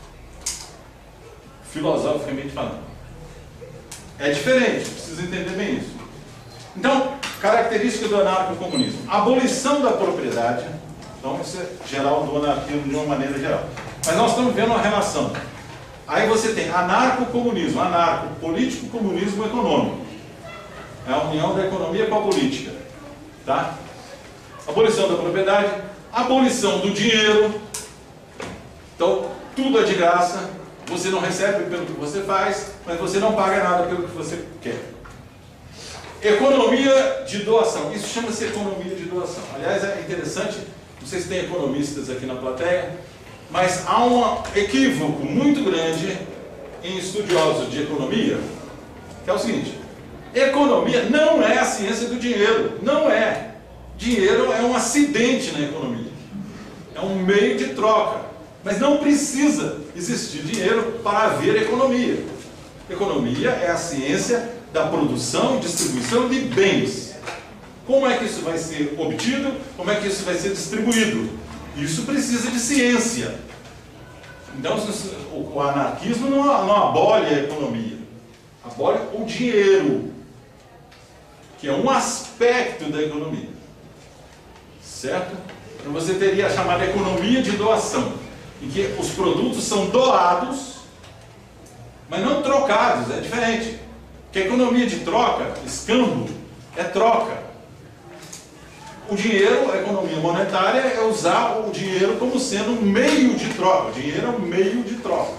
filosoficamente falando. É diferente, precisa entender bem isso. Então, característica do anarcocomunismo: abolição da propriedade. Então, isso é geral do anarquismo de uma maneira geral. Mas nós estamos vendo uma relação. Aí você tem anarcocomunismo, anarco, político, comunismo econômico. É a união da economia com a política. Tá? Abolição da propriedade, abolição do dinheiro. Então, tudo é de graça. Você não recebe pelo que você faz, mas você não paga nada pelo que você quer. Economia de doação. Isso chama-se economia de doação. Aliás, é interessante, não sei se tem economistas aqui na plateia, mas há um equívoco muito grande em estudiosos de economia, que é o seguinte: economia não é a ciência do dinheiro. Não é. Dinheiro é um acidente na economia. É um meio de troca. Mas não precisa existir dinheiro para haver economia. Economia é a ciência da produção e distribuição de bens. Como é que isso vai ser obtido? Como é que isso vai ser distribuído? Isso precisa de ciência. Então, o anarquismo não, não abole a economia, abole o dinheiro, que é um aspecto da economia, certo? Então você teria a chamada economia de doação, em que os produtos são doados, mas não trocados, é diferente. Porque a economia de troca, escambo, é troca. O dinheiro, a economia monetária, é usar o dinheiro como sendo um meio de troca. O dinheiro é um meio de troca.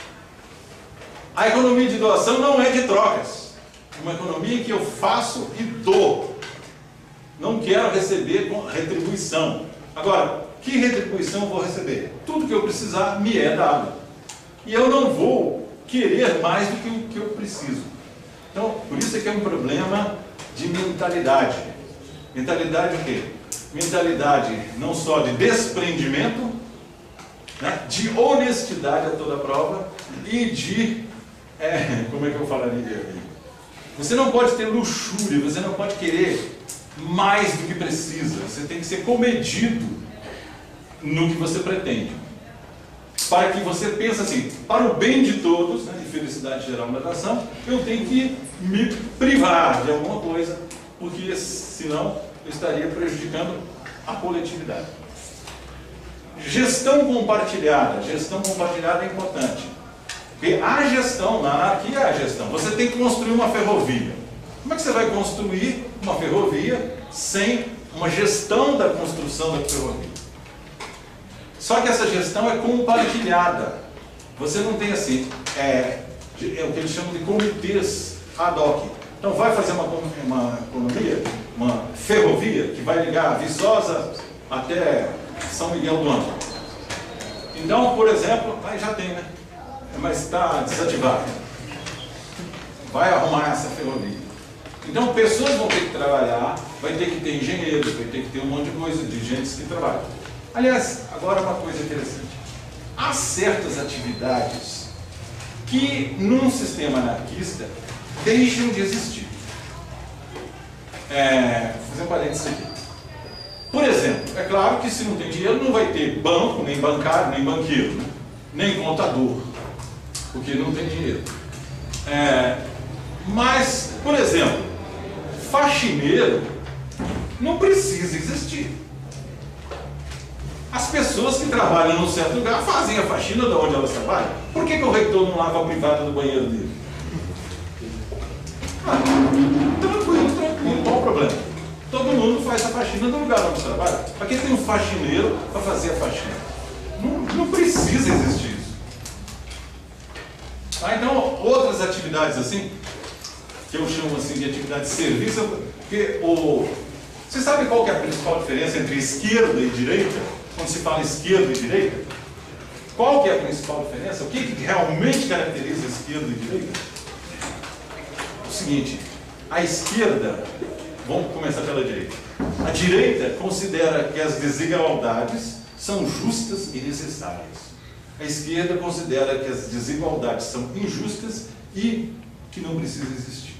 A economia de doação não é de trocas. É uma economia que eu faço e dou. Não quero receber com retribuição. Agora, que retribuição eu vou receber? Tudo que eu precisar me é dado. E eu não vou querer mais do que o que eu preciso. Então, por isso é que é um problema de mentalidade. Mentalidade o quê? Mentalidade não só de desprendimento, né, de honestidade a toda prova e de, é, como é que eu falaria? Você não pode ter luxúria, você não pode querer mais do que precisa. Você tem que ser comedido no que você pretende. Para que você pense assim, para o bem de todos, né, de felicidade geral na nação, eu tenho que me privar de alguma coisa, porque senão eu estaria prejudicando a coletividade. Gestão compartilhada. Gestão compartilhada é importante. Porque a gestão, na anarquia é a gestão. Você tem que construir uma ferrovia. Como é que você vai construir uma ferrovia sem uma gestão da construção da ferrovia? Só que essa gestão é compartilhada. Você não tem assim, é, é o que eles chamam de comitês ad hoc. Então vai fazer uma, uma economia, uma ferrovia que vai ligar Viçosa até São Miguel do Ângelo. Então, por exemplo, aí já tem, né? Mas está desativado. Vai arrumar essa ferrovia. Então, pessoas vão ter que trabalhar, vai ter que ter engenheiros, vai ter que ter um monte de coisa, de gente que trabalha. Aliás, agora uma coisa interessante. Há certas atividades que, num sistema anarquista, deixam de existir. É, vou fazer um parênteses aqui. Por exemplo, é claro que se não tem dinheiro, não vai ter banco, nem bancário, nem banqueiro, né? Nem contador, porque não tem dinheiro. É, mas, por exemplo, faxineiro não precisa existir. As pessoas que trabalham num certo lugar fazem a faxina de onde elas trabalham. Por que que o reitor não lava a privada do banheiro dele? Ah, tranquilo, tranquilo, qual o problema? Todo mundo faz a faxina do lugar onde trabalha. Para que tem um faxineiro para fazer a faxina? Não, não precisa existir isso. Ah, então, outras atividades assim, que eu chamo assim de atividade de serviço, porque o... Você sabe qual que é a principal diferença entre esquerda e direita? Quando se fala esquerda e direita? Qual que é a principal diferença? O que, que realmente caracteriza esquerda e direita? O seguinte, a esquerda, vamos começar pela direita. A direita considera que as desigualdades são justas e necessárias. A esquerda considera que as desigualdades são injustas e que não precisam existir.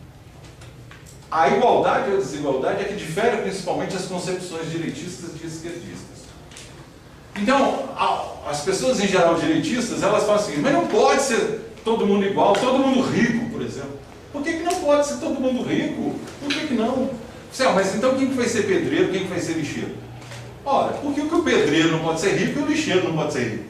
A igualdade ou a desigualdade é que difere principalmente as concepções direitistas de esquerdistas. Então, as pessoas em geral direitistas, elas falam assim, mas não pode ser todo mundo igual, todo mundo rico, por exemplo. Por que que não pode ser todo mundo rico? Por que que não? Mas então quem que vai ser pedreiro, quem que vai ser lixeiro? Ora, por que o pedreiro não pode ser rico e o lixeiro não pode ser rico?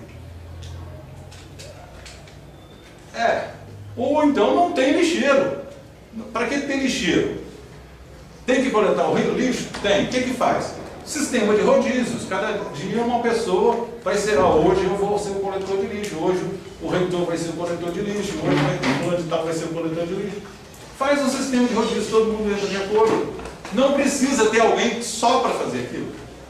É, ou então não tem lixeiro. Para que tem lixeiro? Tem que coletar o lixo? Tem. O que que faz? Sistema de rodízios. Cada dia uma pessoa vai ser, ó, hoje eu vou ser o coletor de lixo, hoje o reitor vai ser o coletor de lixo, hoje o reitor de tal vai ser o coletor de lixo. Faz um sistema de rodízios, todo mundo entra de acordo. Não precisa ter alguém só para fazer aquilo.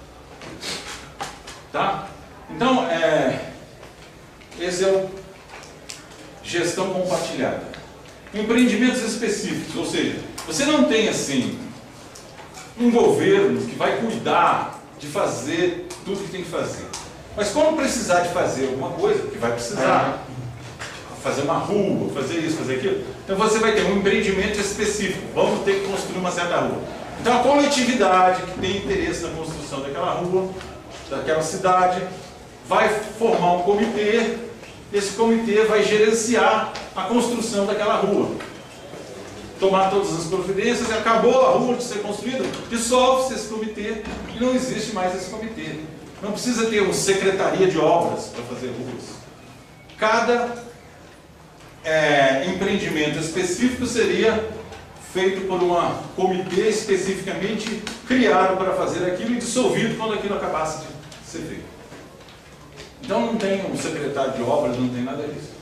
Tá? Então, é, esse é o gestão compartilhada. Empreendimentos específicos, ou seja, você não tem assim um governo que vai cuidar de fazer tudo que tem que fazer. Mas quando precisar de fazer alguma coisa, que vai precisar, fazer uma rua, fazer isso, fazer aquilo, então você vai ter um empreendimento específico. Vamos ter que construir uma certa rua. Então a coletividade que tem interesse na construção daquela rua, daquela cidade, vai formar um comitê, esse comitê vai gerenciar a construção daquela rua. Tomar todas as providências, e acabou a rua de ser construída, dissolve-se esse comitê e não existe mais esse comitê. Não precisa ter uma secretaria de obras para fazer ruas. Cada é, empreendimento específico seria feito por um comitê especificamente criado para fazer aquilo e dissolvido quando aquilo acabasse de ser feito. Então não tem um secretário de obras, não tem nada disso.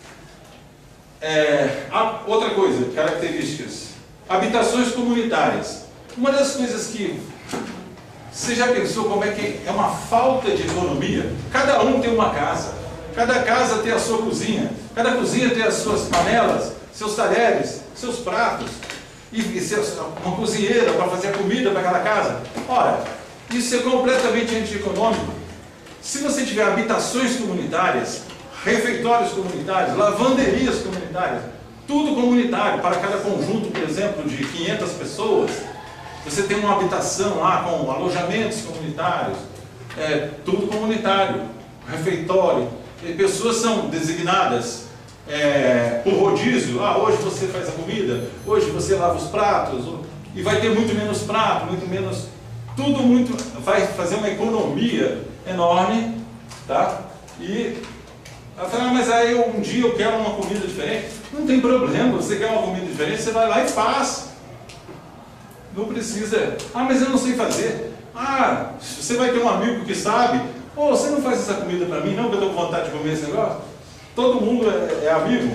É, outra coisa, características. Habitações comunitárias. Uma das coisas que você já pensou como é que é uma falta de economia? Cada um tem uma casa, cada casa tem a sua cozinha, cada cozinha tem as suas panelas, seus talheres, seus pratos, e, e seus, uma cozinheira para fazer a comida para aquela casa. Ora, isso é completamente antieconômico. Se você tiver habitações comunitárias, refeitórios comunitários, lavanderias comunitárias, tudo comunitário, para cada conjunto, por exemplo, de quinhentas pessoas, você tem uma habitação lá com alojamentos comunitários, é, tudo comunitário, refeitório, e pessoas são designadas é, por rodízio. Ah, hoje você faz a comida, hoje você lava os pratos, e vai ter muito menos prato, muito menos, tudo muito, vai fazer uma economia enorme, tá? E ela fala, ah, mas aí um dia eu quero uma comida diferente. Não tem problema, você quer uma comida diferente, você vai lá e faz. Não precisa, ah, mas eu não sei fazer. Ah, você vai ter um amigo que sabe. Oh, você não faz essa comida para mim não, que eu estou com vontade de comer esse negócio? Todo mundo é, é amigo.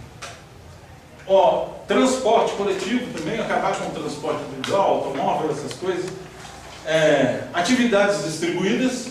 Ó, transporte coletivo também, acabar com o transporte individual, automóvel, essas coisas. É, atividades distribuídas,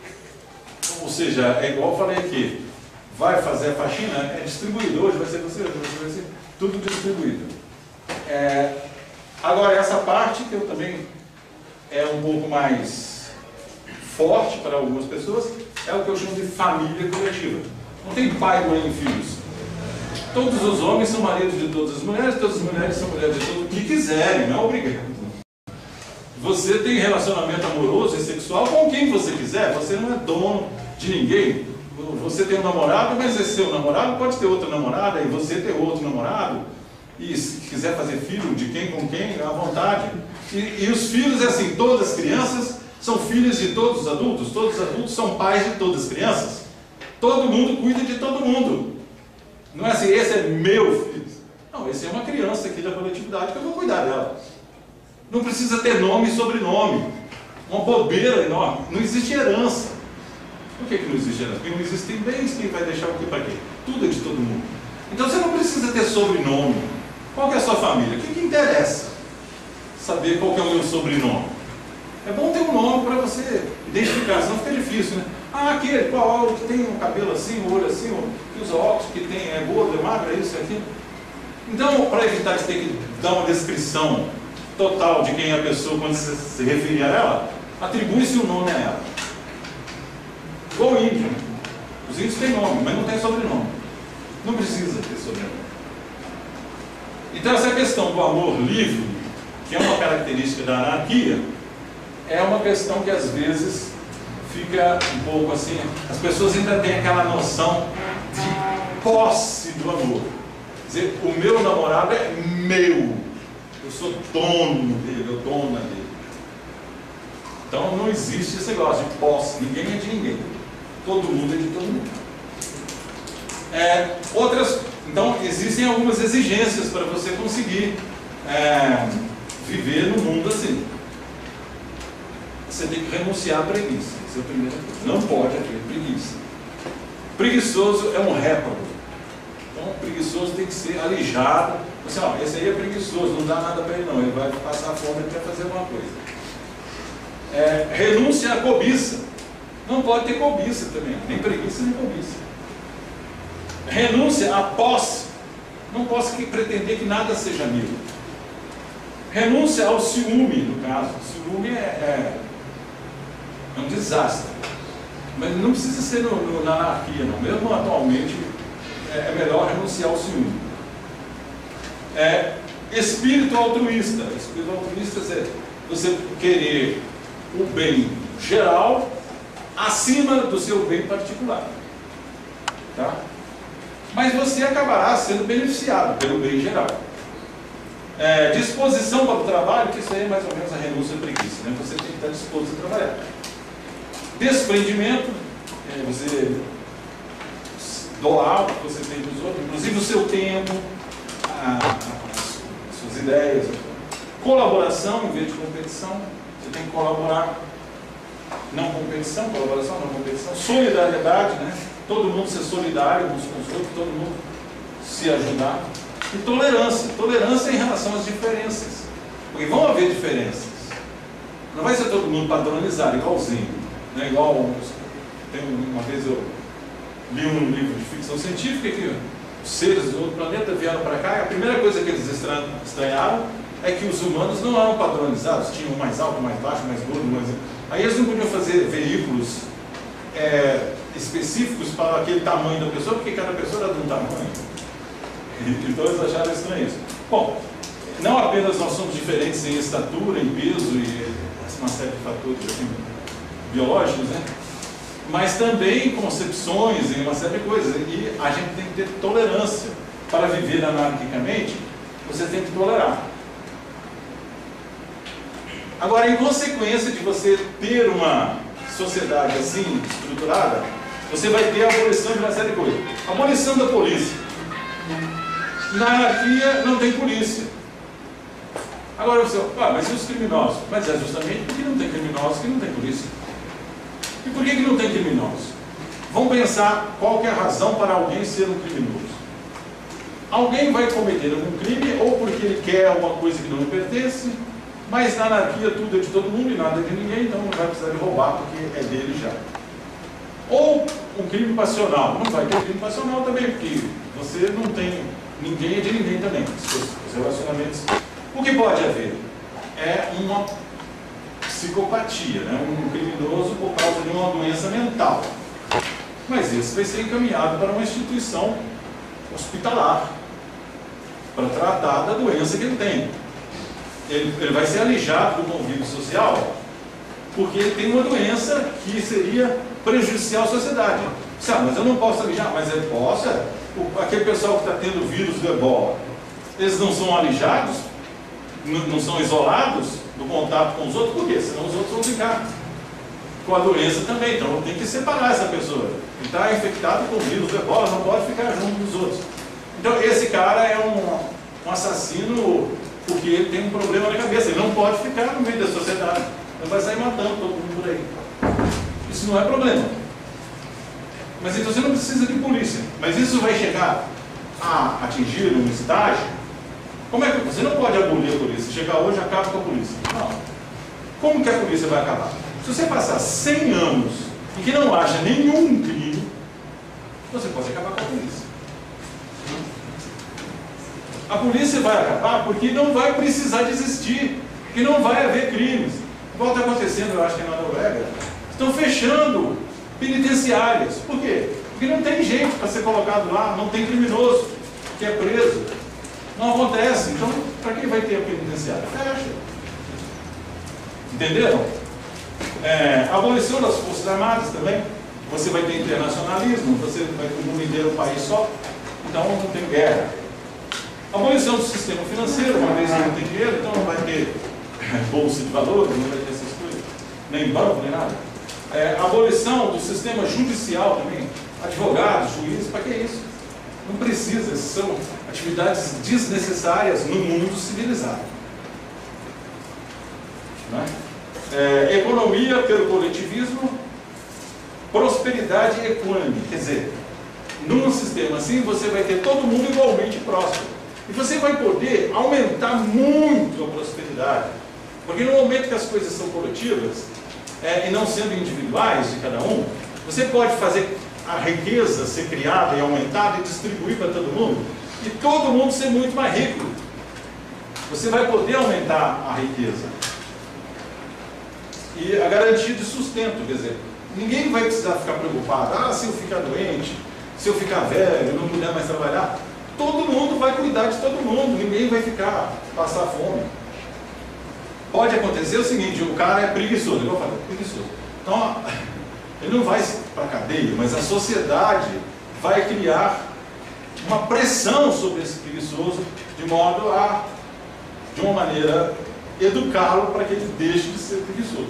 ou seja, é igual eu falei aqui, vai fazer a faxina, é distribuído, hoje vai ser você, hoje vai ser tudo distribuído. É, agora, essa parte que eu também é um pouco mais forte para algumas pessoas, é o que eu chamo de família coletiva. Não tem pai, mãe e filhos. Todos os homens são maridos de todas as mulheres, todas as mulheres são mulheres de todos o que quiserem, não é obrigado. Você tem relacionamento amoroso e sexual com quem você quiser, você não é dono de ninguém. Você tem um namorado, mas esse seu namorado pode ter outra namorada, e você ter outro namorado, e se quiser fazer filho de quem com quem, à vontade. E, e os filhos, é assim, todas as crianças são filhos de todos os adultos, todos os adultos são pais de todas as crianças. Todo mundo cuida de todo mundo. Não é assim, esse é meu filho. Não, esse é uma criança aqui da coletividade que eu vou cuidar dela. Não precisa ter nome e sobrenome. Uma bobeira enorme. Não existe herança. Por que que não existe herança? Porque não existem bens, quem vai deixar o que para quê? Tudo é de todo mundo. Então você não precisa ter sobrenome. Qual que é a sua família? O que que interessa? Saber qual que é o meu sobrenome. É bom ter um nome para você identificar, senão fica difícil, né? Ah, aquele, qual, que tem um cabelo assim, um olho assim, que usa óculos, que tem, é gordo, é magro, é isso, é aquilo. Então, para evitar de ter que dar uma descrição total de quem é a pessoa quando você se referir a ela, atribui-se um nome a ela. Igual o índio. Os índios têm nome, mas não tem sobrenome. Não precisa ter sobrenome. Então essa questão do amor livre, que é uma característica da anarquia, é uma questão que às vezes fica um pouco assim, as pessoas ainda têm aquela noção de posse do amor. Quer dizer, o meu namorado é meu. Eu sou dono dele, eu dona dele. Então não existe esse negócio de posse, ninguém é de ninguém. Todo mundo é de todo mundo. É, outras, então existem algumas exigências para você conseguir é, viver no mundo assim. Você tem que renunciar à preguiça. Essa é a primeira coisa. Não pode haver preguiça. Preguiçoso é um réprobo. Então, o preguiçoso tem que ser alijado. Assim, ó, esse aí é preguiçoso, não dá nada para ele não, ele vai passar fome até fazer alguma coisa. É, renúncia à cobiça. Não pode ter cobiça também, nem preguiça nem cobiça. Renúncia à posse. Não posso que pretender que nada seja meu. Renúncia ao ciúme, no caso. O ciúme é, é, é um desastre. Mas não precisa ser no, no, na anarquia, não. Mesmo atualmente, é, é melhor renunciar ao ciúme. É, espírito altruísta. Espírito altruísta é você querer o bem geral acima do seu bem particular. Tá? Mas você acabará sendo beneficiado pelo bem geral. É, disposição para o trabalho, que isso aí é mais ou menos a renúncia à preguiça, né? Você tem que estar disposto a trabalhar. Desprendimento, é, você doar o que você tem dos outros, inclusive o seu tempo, a, a, as suas ideias. Colaboração em vez de competição, você tem que colaborar. Não competição, colaboração, não competição. Solidariedade, né? Todo mundo ser solidário uns com os outros, todo mundo se ajudar. E tolerância. Tolerância em relação às diferenças. Porque vão haver diferenças. Não vai ser todo mundo padronizado, igualzinho. Né? Igual, tem uma vez eu li um livro de ficção científica que os seres do outro planeta vieram para cá e a primeira coisa que eles estranharam é que os humanos não eram padronizados. Tinham um mais alto, mais baixo, mais gordo, mais... Aí eles não podiam fazer veículos é, específicos para aquele tamanho da pessoa, porque cada pessoa era de um tamanho. Então eles acharam estranho isso. Bom, não apenas nós somos diferentes em estatura, em peso e uma série de fatores assim, biológicos, né? Mas também em concepções, em uma série de coisas. E a gente tem que ter tolerância. Para viver anarquicamente, você tem que tolerar. Agora, em consequência de você ter uma sociedade assim, estruturada, você vai ter a abolição de uma série de coisas. Abolição da polícia. Na anarquia não tem polícia. Agora você, ah, mas e os criminosos? Mas é justamente porque não tem criminosos que não tem polícia. E por que que não tem criminosos? Vamos pensar qual que é a razão para alguém ser um criminoso. Alguém vai cometer algum crime ou porque ele quer alguma coisa que não lhe pertence, mas na anarquia tudo é de todo mundo e nada é de ninguém, então não vai precisar de roubar porque é dele já. Ou um crime passional. Não vai ter crime passional também, porque você não tem... Ninguém é de ninguém também. Os relacionamentos... O que pode haver é uma psicopatia, né? Um criminoso por causa de uma doença mental. Mas esse vai ser encaminhado para uma instituição hospitalar para tratar da doença que ele tem. Ele, ele vai ser alijado do convívio social porque ele tem uma doença que seria prejudicial à sociedade. Ah, mas eu não posso alijar, mas eu posso. É. O, aquele pessoal que está tendo o vírus do ebola, eles não são alijados? Não, não são isolados do contato com os outros? Por quê? Senão os outros vão ficar com a doença também. Então tem que separar essa pessoa. Ele está infectado com o vírus do ebola, não pode ficar junto dos outros. Então esse cara é um, um assassino porque ele tem um problema na cabeça. Ele não pode ficar no meio da sociedade. Ele vai sair matando todo mundo por aí. Isso não é problema. Mas então você não precisa de polícia. Mas isso vai chegar a atingir um estágio. Como é que você não pode abolir a polícia? Chegar hoje, acaba com a polícia. Não. Como que a polícia vai acabar? Se você passar cem anos e que não haja nenhum crime, você pode acabar com a polícia. A polícia vai acabar porque não vai precisar de existir, porque não vai haver crimes. Igual está acontecendo, eu acho que na Noruega, estão fechando penitenciárias. Por quê? Porque não tem gente para ser colocado lá, não tem criminoso que é preso. Não acontece. Então, para quem vai ter a penitenciária? Fecha. Entenderam? É, abolição das Forças Armadas também. Você vai ter internacionalismo, você vai ter o mundo inteiro um país só, então não tem guerra. Abolição do sistema financeiro, uma vez que não tem dinheiro, então não vai ter bolsa de valores, não vai ter essas coisas, nem banco, nem nada. É, abolição do sistema judicial também, advogados, juízes, para que isso? Não precisa, são atividades desnecessárias no mundo civilizado. Né? É, economia pelo coletivismo, prosperidade equânime, quer dizer, num sistema assim você vai ter todo mundo igualmente próspero. E você vai poder aumentar muito a prosperidade. Porque no momento que as coisas são coletivas, é, e não sendo individuais de cada um, você pode fazer a riqueza ser criada e aumentada e distribuir para todo mundo, e todo mundo ser muito mais rico. Você vai poder aumentar a riqueza. E a garantia de sustento, quer dizer, ninguém vai precisar ficar preocupado, ah, se eu ficar doente, se eu ficar velho, não puder mais trabalhar. Todo mundo vai cuidar de todo mundo, ninguém vai ficar, passar fome. Pode acontecer o seguinte, o cara é preguiçoso, igual eu falei, preguiçoso. Então, ele não vai para a cadeia, mas a sociedade vai criar uma pressão sobre esse preguiçoso, de modo a, de uma maneira, educá-lo para que ele deixe de ser preguiçoso.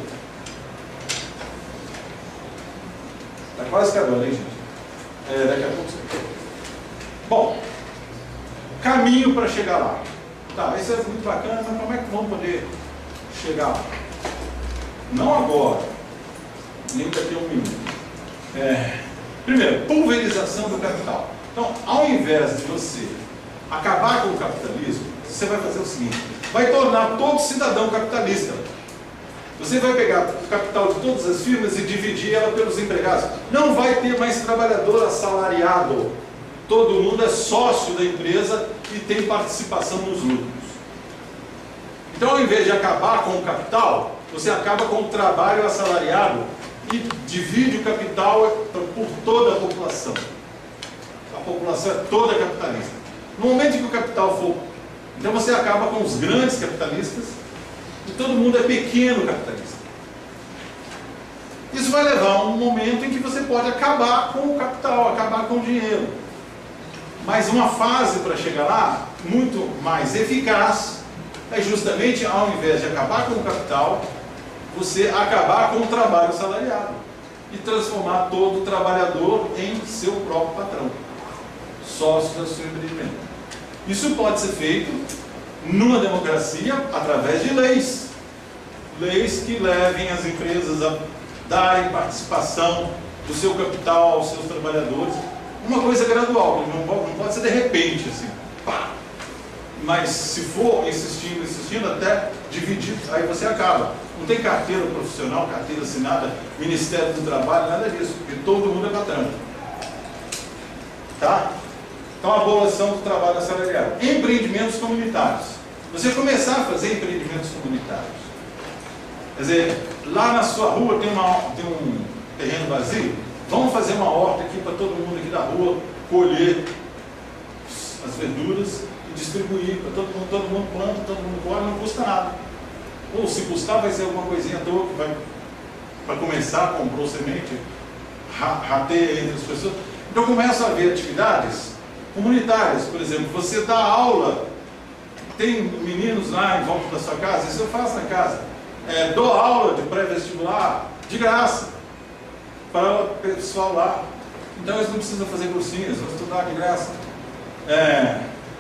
Está quase acabando, hein, gente? É, daqui a pouco você... Bom, caminho para chegar lá. Tá, isso é muito bacana, mas como é que vamos poder chegar lá? Não agora, nem daqui a um minuto. É, primeiro, pulverização do capital. Então, ao invés de você acabar com o capitalismo, você vai fazer o seguinte: vai tornar todo cidadão capitalista. Você vai pegar o capital de todas as firmas e dividir ela pelos empregados. Não vai ter mais trabalhador assalariado. Todo mundo é sócio da empresa e tem participação nos lucros. Então, ao invés de acabar com o capital, você acaba com o trabalho assalariado e divide o capital por toda a população. A população é toda capitalista. No momento em que o capital for... Então você acaba com os grandes capitalistas e todo mundo é pequeno capitalista. Isso vai levar a um momento em que você pode acabar com o capital, acabar com o dinheiro. Mas uma fase para chegar lá, muito mais eficaz, é justamente, ao invés de acabar com o capital, você acabar com o trabalho assalariado e transformar todo o trabalhador em seu próprio patrão, sócio do seu empreendimento. Isso pode ser feito numa democracia através de leis. Leis que levem as empresas a darem participação do seu capital aos seus trabalhadores. Uma coisa gradual, não pode, não pode ser de repente, assim, pá. Mas se for insistindo, insistindo, até dividir, aí você acaba. Não tem carteira profissional, carteira assinada, Ministério do Trabalho, nada disso, porque todo mundo é patrão. Tá? Então, a abolição do trabalho assalariado. Empreendimentos comunitários. Você começar a fazer empreendimentos comunitários. Quer dizer, lá na sua rua tem, uma, tem um terreno vazio, vamos fazer uma horta aqui para todo mundo aqui da rua colher as verduras e distribuir para todo mundo. Todo mundo planta, todo mundo colhe, não custa nada. Ou se custar, vai ser alguma coisinha à toa que vai, para começar, comprou semente, rateia entre as pessoas. Então começa a haver atividades comunitárias, por exemplo, você dá aula, tem meninos lá em volta da sua casa, isso eu faço na casa, é, dou aula de pré-vestibular de graça para o pessoal lá. Então eles não precisam fazer cursinhos, vão estudar de graça. É,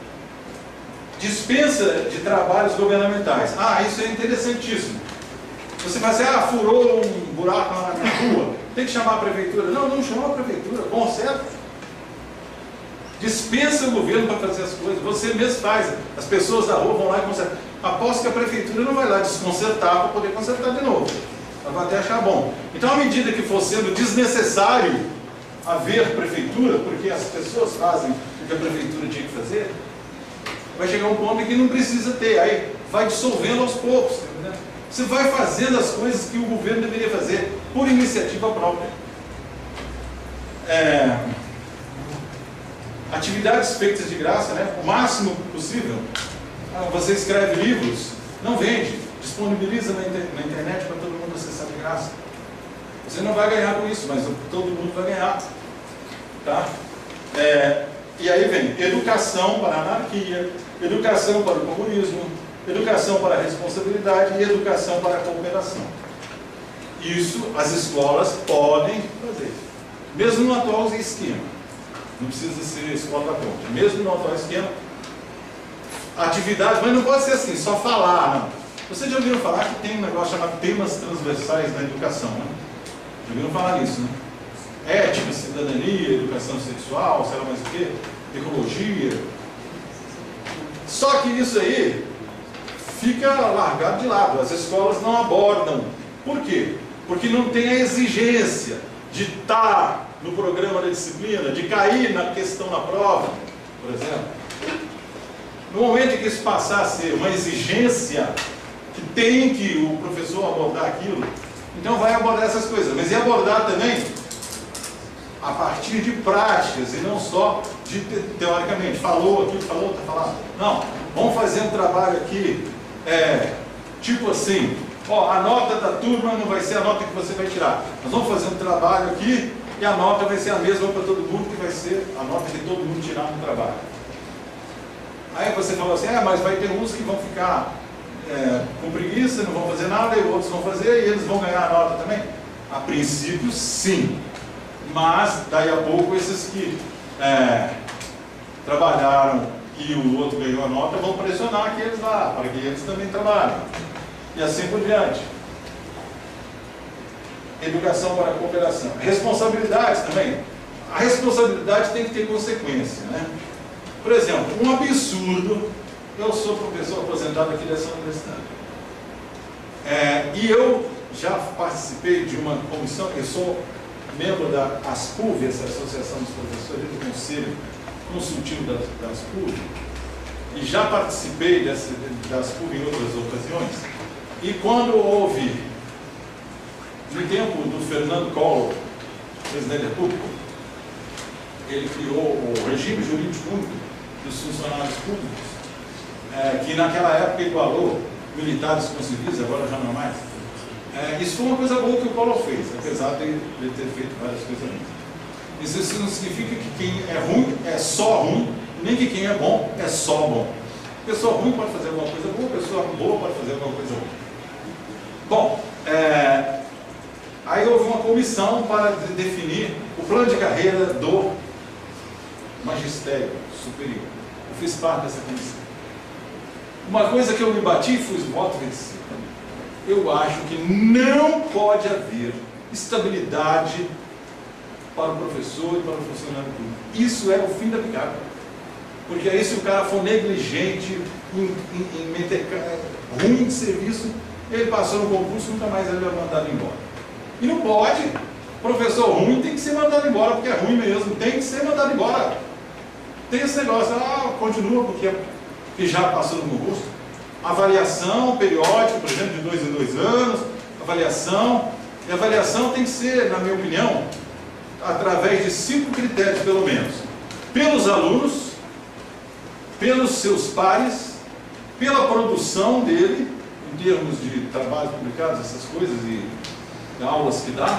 dispensa de trabalhos governamentais. Ah, isso é interessantíssimo. Você vai dizer, ah, furou um buraco lá na rua, tem que chamar a prefeitura. Não, não chama a prefeitura, conserta. Dispensa o governo para fazer as coisas, você mesmo faz. As pessoas da rua vão lá e consertam. Aposto que a prefeitura não vai lá desconsertar para poder consertar de novo. Ela vai até achar bom. Então, à medida que for sendo desnecessário haver prefeitura, porque as pessoas fazem o que a prefeitura tinha que fazer, vai chegar um ponto em que não precisa ter. Aí vai dissolvendo aos poucos. Né? Você vai fazendo as coisas que o governo deveria fazer por iniciativa própria. É... Atividades feitas de graça, né? O máximo possível. Você escreve livros, não vende, disponibiliza na, inter na internet para todo mundo acessar de graça. Você não vai ganhar com isso, mas todo mundo vai ganhar. Tá? É, e aí vem educação para a anarquia, educação para o comunismo, educação para a responsabilidade e educação para a cooperação. Isso as escolas podem fazer, mesmo no atual esquema. Não precisa ser escola da ponte. Mesmo no atual esquema, atividade, mas não pode ser assim, só falar, não. Vocês já ouviram falar que tem um negócio chamado temas transversais na educação, né? Já ouviram falar nisso, né? Ética, cidadania, educação sexual, sei lá mais o quê, ecologia. Só que isso aí fica largado de lado, as escolas não abordam. Por quê? Porque não tem a exigência de estar no programa da disciplina, de cair na questão na prova, por exemplo. No momento em que isso passar a ser uma exigência, que tem que o professor abordar aquilo, então vai abordar essas coisas, mas e abordar também a partir de práticas e não só de teoricamente, falou aquilo, falou, está falando. Não, vamos fazer um trabalho aqui, é, tipo assim, Ó, a nota da turma não vai ser a nota que você vai tirar. Nós vamos fazer um trabalho aqui e a nota vai ser a mesma para todo mundo, que vai ser a nota que todo mundo tirar no trabalho. Aí você falou assim, é, mas vai ter uns que vão ficar é, com preguiça, não vão fazer nada, e outros vão fazer, e eles vão ganhar a nota também? A princípio, sim. Mas, daí a pouco, esses que é, trabalharam e o outro ganhou a nota, vão pressionar aqueles lá, para que eles também trabalhem. E assim por diante. Educação para a cooperação. Responsabilidades também. A responsabilidade tem que ter consequência, né? Por exemplo, um absurdo, eu sou professor aposentado aqui dessa universidade. É, e eu já participei de uma comissão, eu sou membro da ASPUV, essa Associação dos Professores do Conselho Consultivo das, da ASPUV, e já participei dessa, da ASPUV em outras ocasiões. E quando houve, no tempo do Fernando Collor, presidente da República, ele criou o regime jurídico único dos funcionários públicos, é, que naquela época igualou militares com civis, agora já não mais. É, isso foi uma coisa boa que o Collor fez, apesar de ele ter feito várias coisas ruins. Isso não significa que quem é ruim é só ruim, nem que quem é bom é só bom. Pessoa ruim pode fazer alguma coisa boa, pessoa boa pode fazer alguma coisa ruim. Bom, é, aí houve uma comissão para definir o plano de carreira do magistério superior. Eu fiz parte dessa comissão. Uma coisa que eu me bati, fui voto vencido. Eu acho que não pode haver estabilidade para o professor e para o funcionário público. Isso é o fim da picada. Porque aí, se o cara for negligente, em, em, em meter, ruim de serviço, ele passou no concurso, nunca mais ele vai mandado embora. E não pode. Professor ruim tem que ser mandado embora, porque é ruim mesmo. Tem que ser mandado embora. Tem esse negócio, ah, continua porque, porque já passou no concurso. Avaliação periódica, por exemplo, de dois em dois anos. Avaliação. E avaliação tem que ser, na minha opinião, através de cinco critérios, pelo menos. Pelos alunos, pelos seus pares, pela produção dele, em termos de trabalhos publicados, essas coisas, e aulas que dá,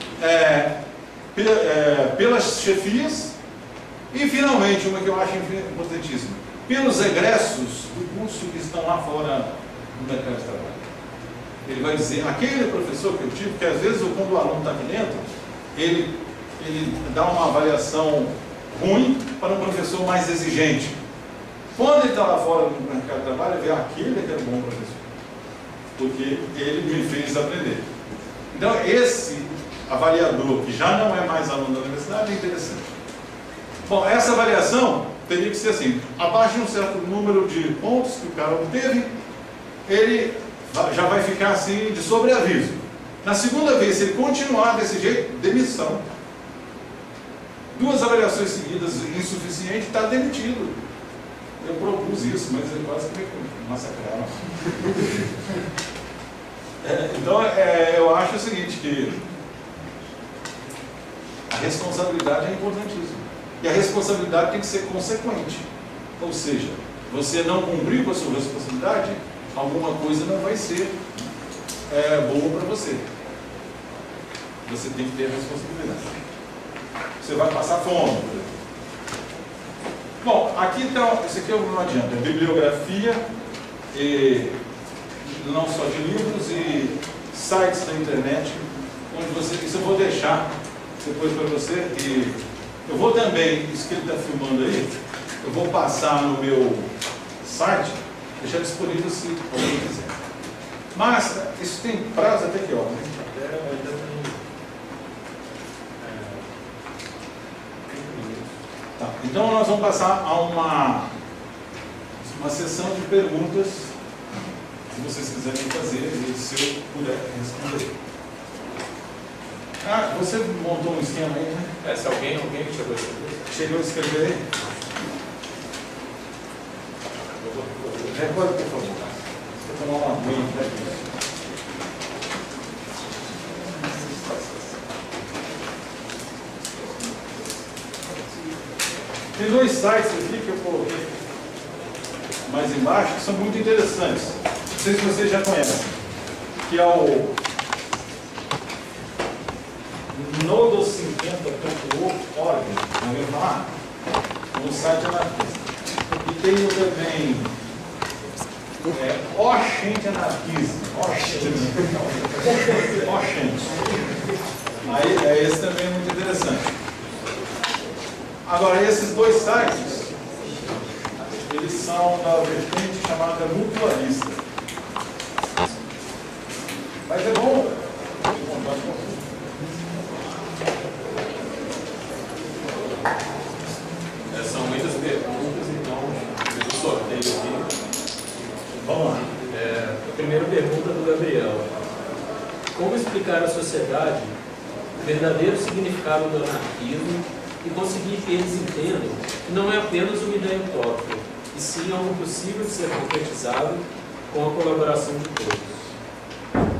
é, pe, é, pelas chefias, e finalmente, uma que eu acho importantíssima, pelos egressos do curso que estão lá fora no mercado de trabalho. Ele vai dizer, aquele professor que eu tive, que às vezes quando o aluno está aqui dentro, ele, ele dá uma avaliação ruim para um professor mais exigente. Quando ele está lá fora no mercado de trabalho, ele vê aquele que era um bom professor, porque ele me fez aprender. Então, esse avaliador, que já não é mais aluno da universidade, é interessante. Bom, essa avaliação teria que ser assim, abaixo de um certo número de pontos que o cara obteve, ele já vai ficar assim de sobreaviso. Na segunda vez, se ele continuar desse jeito, demissão. Duas avaliações seguidas insuficiente, está demitido. Eu propus isso, mas ele quase que me massacraram. É, então, é, eu acho o seguinte, que a responsabilidade é importantíssima. E a responsabilidade tem que ser consequente. Ou seja, você não cumpriu com a sua responsabilidade, alguma coisa não vai ser é, boa para você. Você tem que ter a responsabilidade. Você vai passar fome, por exemplo. Bom, aqui está, isso aqui não adianta, é bibliografia, e não só de livros e sites da internet, onde você, isso eu vou deixar depois para você, e eu vou também, isso que ele está filmando aí, eu vou passar no meu site, deixar disponível se alguém quiser. Mas, isso tem prazo até que hora, né? Até ainda tem trinta minutos. Tá, então nós vamos passar a uma, uma sessão de perguntas, se vocês quiserem fazer, e se eu puder responder. Ah, você montou um esquema aí, né? É, se alguém, alguém chegou a escrever. Chegou a escrever aí? Recorda, por favor. Vou tomar uma aguinha aqui. Tem dois sites aqui que eu coloquei mais embaixo que são muito interessantes. Não sei se vocês já conhecem. que é o nodo cinquenta ponto org, não ouviu falar? No site anarquista. E tem também é, Oxente Anarquismo. Oxente. Oxente. Aí, é, esse também é muito interessante. Agora, esses dois sites, eles são da vertente chamada mutualista. Mas é bom. É, são muitas perguntas, então eu sorteio aqui. Vamos lá. É, a primeira pergunta do Gabriel. Como explicar à sociedade o verdadeiro significado do anarquismo e conseguir que eles entendam que não é apenas uma ideia utópica, e sim algo possível de ser concretizado com a colaboração de todos?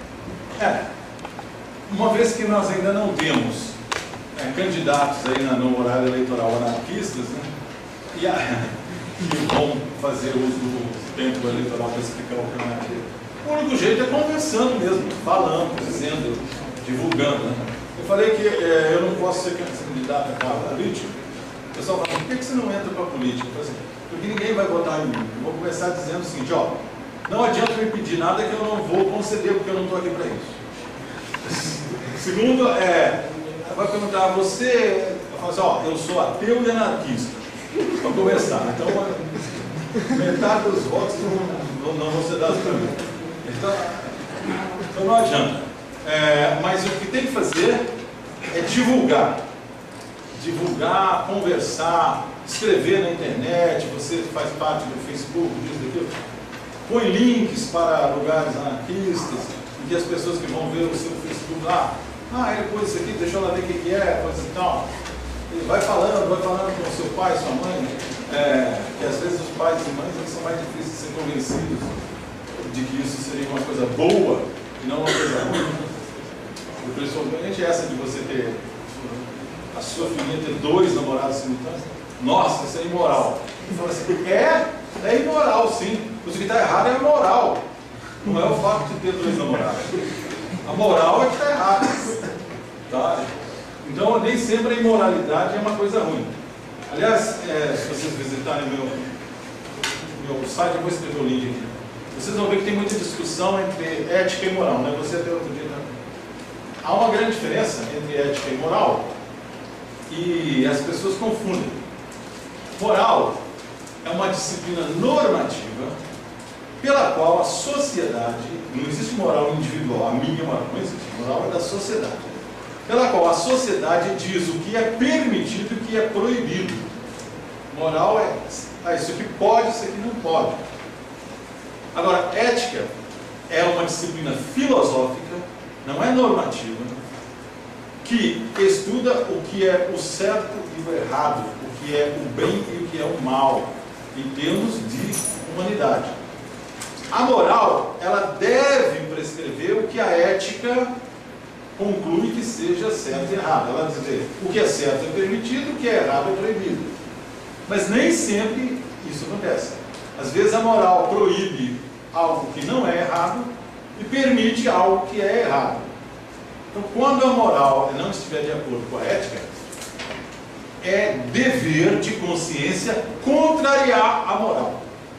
É, uma vez que nós ainda não temos é, candidatos aí no horário eleitoral anarquistas, né, e, a, e vão fazer uso do tempo eleitoral para explicar o que é anarquismo, o único jeito é conversando mesmo, falando, dizendo, divulgando. Né? Eu falei que é, eu não posso ser candidato a cargo político. O pessoal fala, por que você não entra para a política? Eu falei assim, porque ninguém vai votar em mim. Eu vou começar dizendo o seguinte, ó, não adianta me pedir nada que eu não vou conceder, porque eu não estou aqui para isso. Segundo, é, vai perguntar, você, eu falo assim, ó, eu sou ateu e anarquista, para começar. Então, metade dos votos não, não, não vão ser dados para mim. Então, então não adianta. É, mas o que tem que fazer é divulgar. Divulgar, conversar, escrever na internet, você faz parte do Facebook, disso, daquilo. Põe links para lugares anarquistas, em que as pessoas que vão ver o seu Facebook lá, ah, ele pôs isso aqui, deixa eu lá ver o que, que é, coisa e tal. E vai falando, vai falando com o seu pai, sua mãe, é, que às vezes os pais e mães eles são mais difíceis de ser convencidos de que isso seria uma coisa boa e não uma coisa ruim. Principalmente essa de você ter a sua filhinha ter dois namorados simultâneos. Nossa, isso é imoral. Eu falo assim, é, é imoral sim. O que está errado é a moral. Não é o fato de ter dois namorados. A moral é que está errada. Tá? Então, nem sempre a imoralidade é uma coisa ruim. Aliás, é, se vocês visitarem meu, meu site, eu vou escrever o link aqui. Vocês vão ver que tem muita discussão entre ética e moral, né? Você até outro dia também. Há uma grande diferença entre ética e moral e as pessoas confundem. Moral é uma disciplina normativa pela qual a sociedade, não existe moral individual, a minha moral, não existe, moral é da sociedade, pela qual a sociedade diz o que é permitido e o que é proibido. Moral é, ah, isso aqui pode, isso aqui não pode. Agora, ética é uma disciplina filosófica, não é normativa, que estuda o que é o certo e o errado, o que é o bem e o que é o mal, em termos de humanidade. A moral, ela deve prescrever o que a ética conclui que seja certo e errado. Ela diz dizer, o que é certo é permitido, o que é errado é proibido. Mas nem sempre isso acontece. Às vezes a moral proíbe algo que não é errado e permite algo que é errado. Então, quando a moral não estiver de acordo com a ética, é dever de consciência contrariar a moral.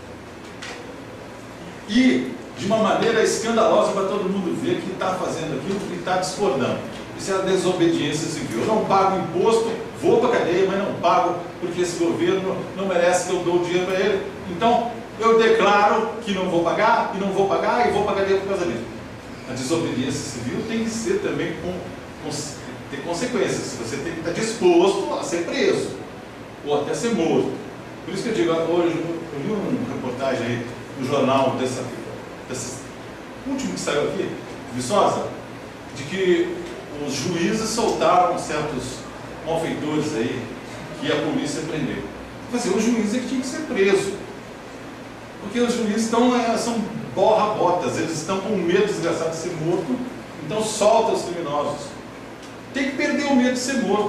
E, de uma maneira escandalosa para todo mundo ver que está fazendo aquilo que está discordando. Isso é a desobediência civil. Eu não pago imposto, vou para a cadeia, mas não pago porque esse governo não merece que eu dou dinheiro para ele. Então, eu declaro que não vou pagar, e não vou pagar, e vou para a cadeia por causa disso. A desobediência civil tem que ser também com, com, ter consequências. Você tem que estar disposto a ser preso, ou até ser morto. Por isso que eu digo, hoje, eu vi uma reportagem aí no jornal, dessa, dessa último que saiu aqui, Viçosa, de que os juízes soltaram certos malfeitores aí, que a polícia prendeu. Quer dizer, o juiz é que tinha que ser preso. Porque os juízes estão, é, são borra-botas, eles estão com medo desgraçado de ser morto, então solta os criminosos. Tem que perder o medo de ser morto.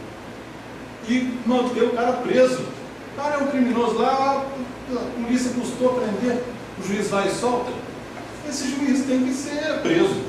E manter o cara preso. O cara é um criminoso lá, a polícia custou prender, o juiz vai e solta. esse juiz tem que ser preso.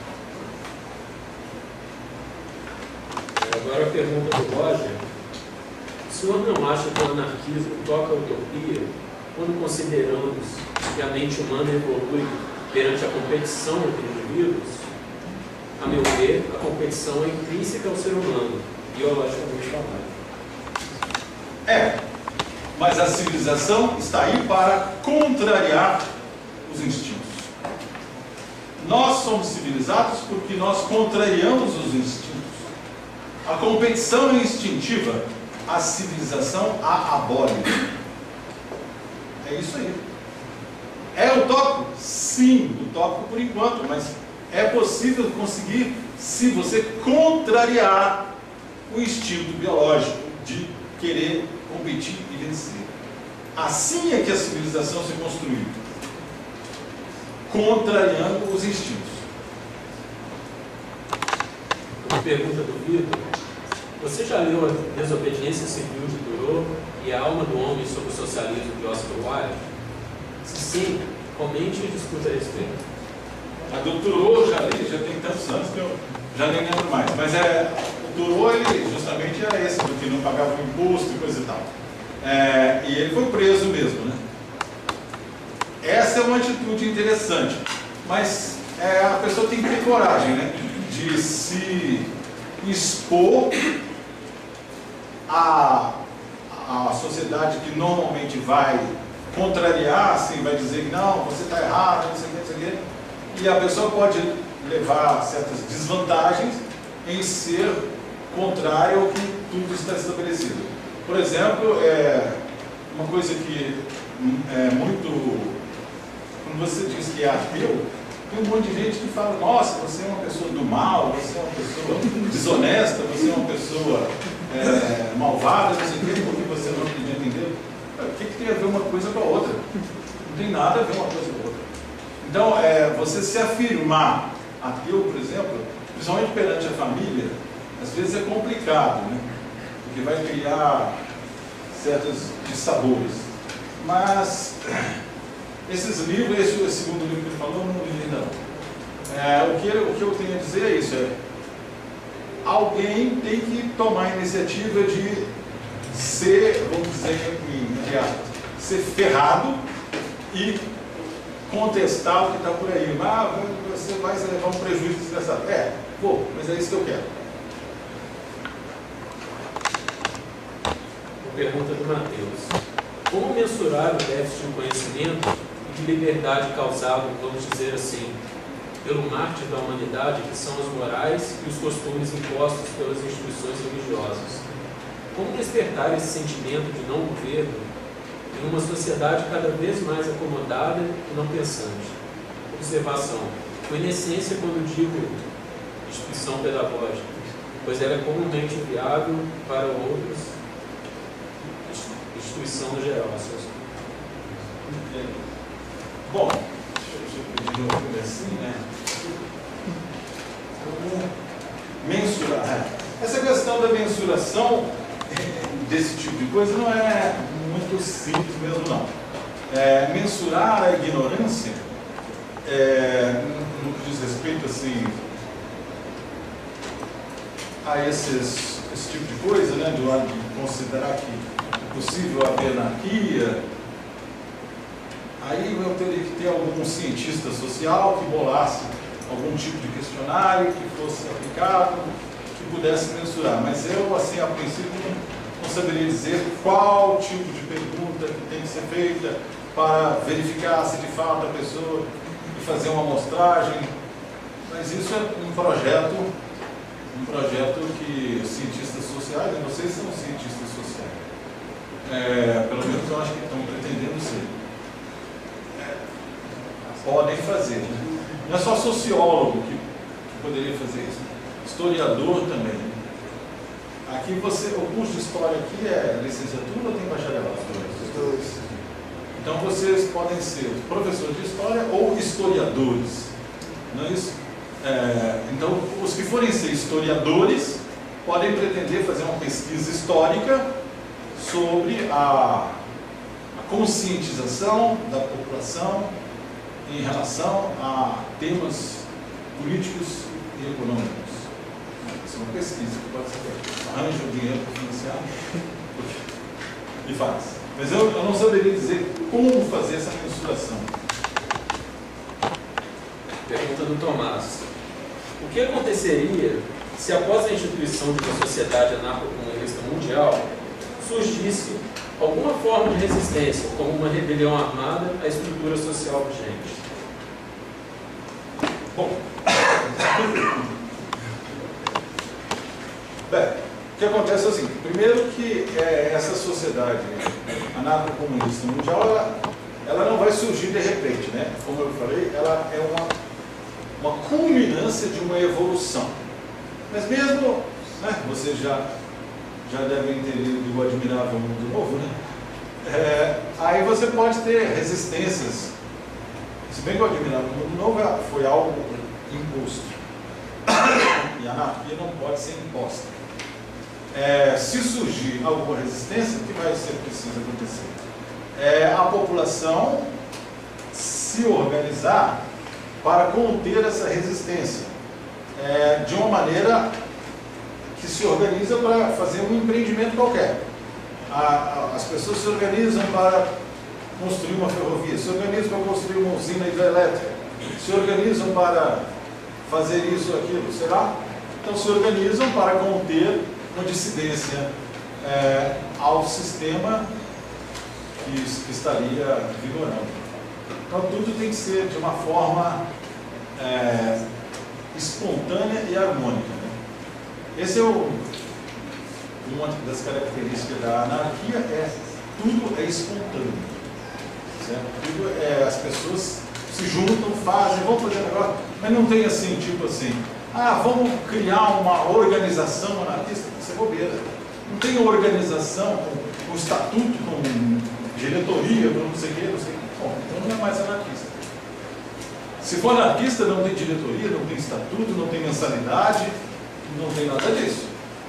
Agora a pergunta do Roger. O senhor não acha que o anarquismo toca a utopia quando consideramos que a mente humana evolui perante a competição entre indivíduos? A meu ver, a competição é intrínseca ao ser humano, biologicamente falando. É, mas a civilização está aí para contrariar os instintos. Nós somos civilizados porque nós contrariamos os instintos. A competição é instintiva, a civilização a abole. É isso aí. É utópico? Sim, utópico por enquanto, mas é possível conseguir se você contrariar o instinto biológico de querer competir e vencer. Assim é que a civilização se construiu, contrariando os instintos. Uma pergunta do Vitor. Você já leu A Desobediência Civil de Thoreau e A Alma do Homem sobre o Socialismo de Oscar Wilde? Se sim, comente e discuta a respeito. A do Thoreau já li, já tem tantos anos que eu já nem lembro mais. Mas é, o Thoreau, ele justamente era esse, do que não pagava o imposto e coisa e tal. É, e ele foi preso mesmo, né? Essa é uma atitude interessante, mas é, a pessoa tem que ter coragem, né, de se expor à, à sociedade que normalmente vai contrariar, assim, vai dizer que não, você está errado, não sei o que, não sei o que. E a pessoa pode levar certas desvantagens em ser contrário ao que tudo está estabelecido. Por exemplo, é uma coisa que é muito... Quando você diz que é ateu, tem um monte de gente que fala, nossa, você é uma pessoa do mal, você é uma pessoa desonesta, você é uma pessoa é, malvada, não sei o quê, porque você não acredita em Deus. O que, que tem a ver uma coisa com a outra? Não tem nada a ver uma coisa com a outra. Então, é, você se afirmar ateu, por exemplo, principalmente perante a família, às vezes é complicado, né? Porque vai criar certos dissabores. Mas esses livros, esse, esse segundo livro que ele falou, eu não li ainda não. É, o, que, o que eu tenho a dizer é isso, é, alguém tem que tomar a iniciativa de ser, vamos dizer, entre aspas, ser ferrado e contestar o que está por aí. Ah, você vai levar um prejuízo desgraçado. É, vou, mas é isso que eu quero. Pergunta do Matheus. Como mensurar o déficit de conhecimento e de liberdade causado, vamos dizer assim, pelo mártir da humanidade, que são as morais e os costumes impostos pelas instituições religiosas? Como despertar esse sentimento de não governo em uma sociedade cada vez mais acomodada e não pensante? Observação. Com inocência quando digo instituição pedagógica, pois ela é comumente viável para outros instituição no geral. Bom, deixa eu pedir de novo assim, né? Como mensurar? Essa questão da mensuração desse tipo de coisa não é muito simples mesmo, não. É, mensurar a ignorância, é, no que diz respeito assim, a esses, esse tipo de coisa, né? De, de considerar que possível haver anarquia, aí eu teria que ter algum cientista social que bolasse algum tipo de questionário que fosse aplicado, que pudesse mensurar. Mas eu, assim, a princípio, não saberia dizer qual tipo de pergunta que tem que ser feita para verificar se de fato a pessoa e fazer uma amostragem. Mas isso é um projeto, um projeto que cientistas sociais, e vocês são cientistas sociais, É, pelo menos eu acho que estão pretendendo ser, é, podem fazer, né? Não é só sociólogo que, que poderia fazer isso, historiador também. Aqui você, o curso de história aqui é licenciatura ou tem bacharelado? Os dois. Então vocês podem ser professores de história ou historiadores, não é isso? É, então os que forem ser historiadores podem pretender fazer uma pesquisa histórica sobre a, a conscientização da população em relação a temas políticos e econômicos. Isso é uma pesquisa que pode ser feita. Arranja o dinheiro para financiar e faz. Mas eu, eu não saberia dizer como fazer essa mensuração. Pergunta do Tomás. O que aconteceria se após a instituição de uma sociedade anarcocomunista mundial surgisse alguma forma de resistência, como uma rebelião armada à estrutura social vigente? Bom, bem, o que acontece é o seguinte: primeiro que é, essa sociedade anarcocomunista mundial, ela, ela não vai surgir de repente, né? Como eu falei, ela é uma, uma culminância de uma evolução. Mas mesmo, né, vocês já, já devem ter lido o Admirável Mundo Novo, né? É, aí você pode ter resistências. Se bem que o Admirável Mundo Novo foi algo imposto. E a anarquia não pode ser imposta. É, se surgir alguma resistência, o que vai ser preciso acontecer? É a população se organizar para conter essa resistência. É, de uma maneira que se organiza para fazer um empreendimento qualquer. A, a, as pessoas se organizam para construir uma ferrovia, se organizam para construir uma usina hidrelétrica, se organizam para fazer isso ou aquilo, sei lá. Então se organizam para conter uma dissidência é, ao sistema que, que estaria vigorando. Então tudo tem que ser de uma forma é, espontânea e harmônica. Né? Esse é o, uma das características da anarquia, é tudo é espontâneo. Certo? Tudo é, as pessoas se juntam, fazem, vão fazer negócio, mas não tem assim, tipo assim, ah, vamos criar uma organização anarquista, isso é bobeira. Não tem organização com, com estatuto, com diretoria, com não sei o que, não sei o que. Bom, então não é mais anarquista. Se for anarquista, não tem diretoria, não tem estatuto, não tem mensalidade, não tem nada disso.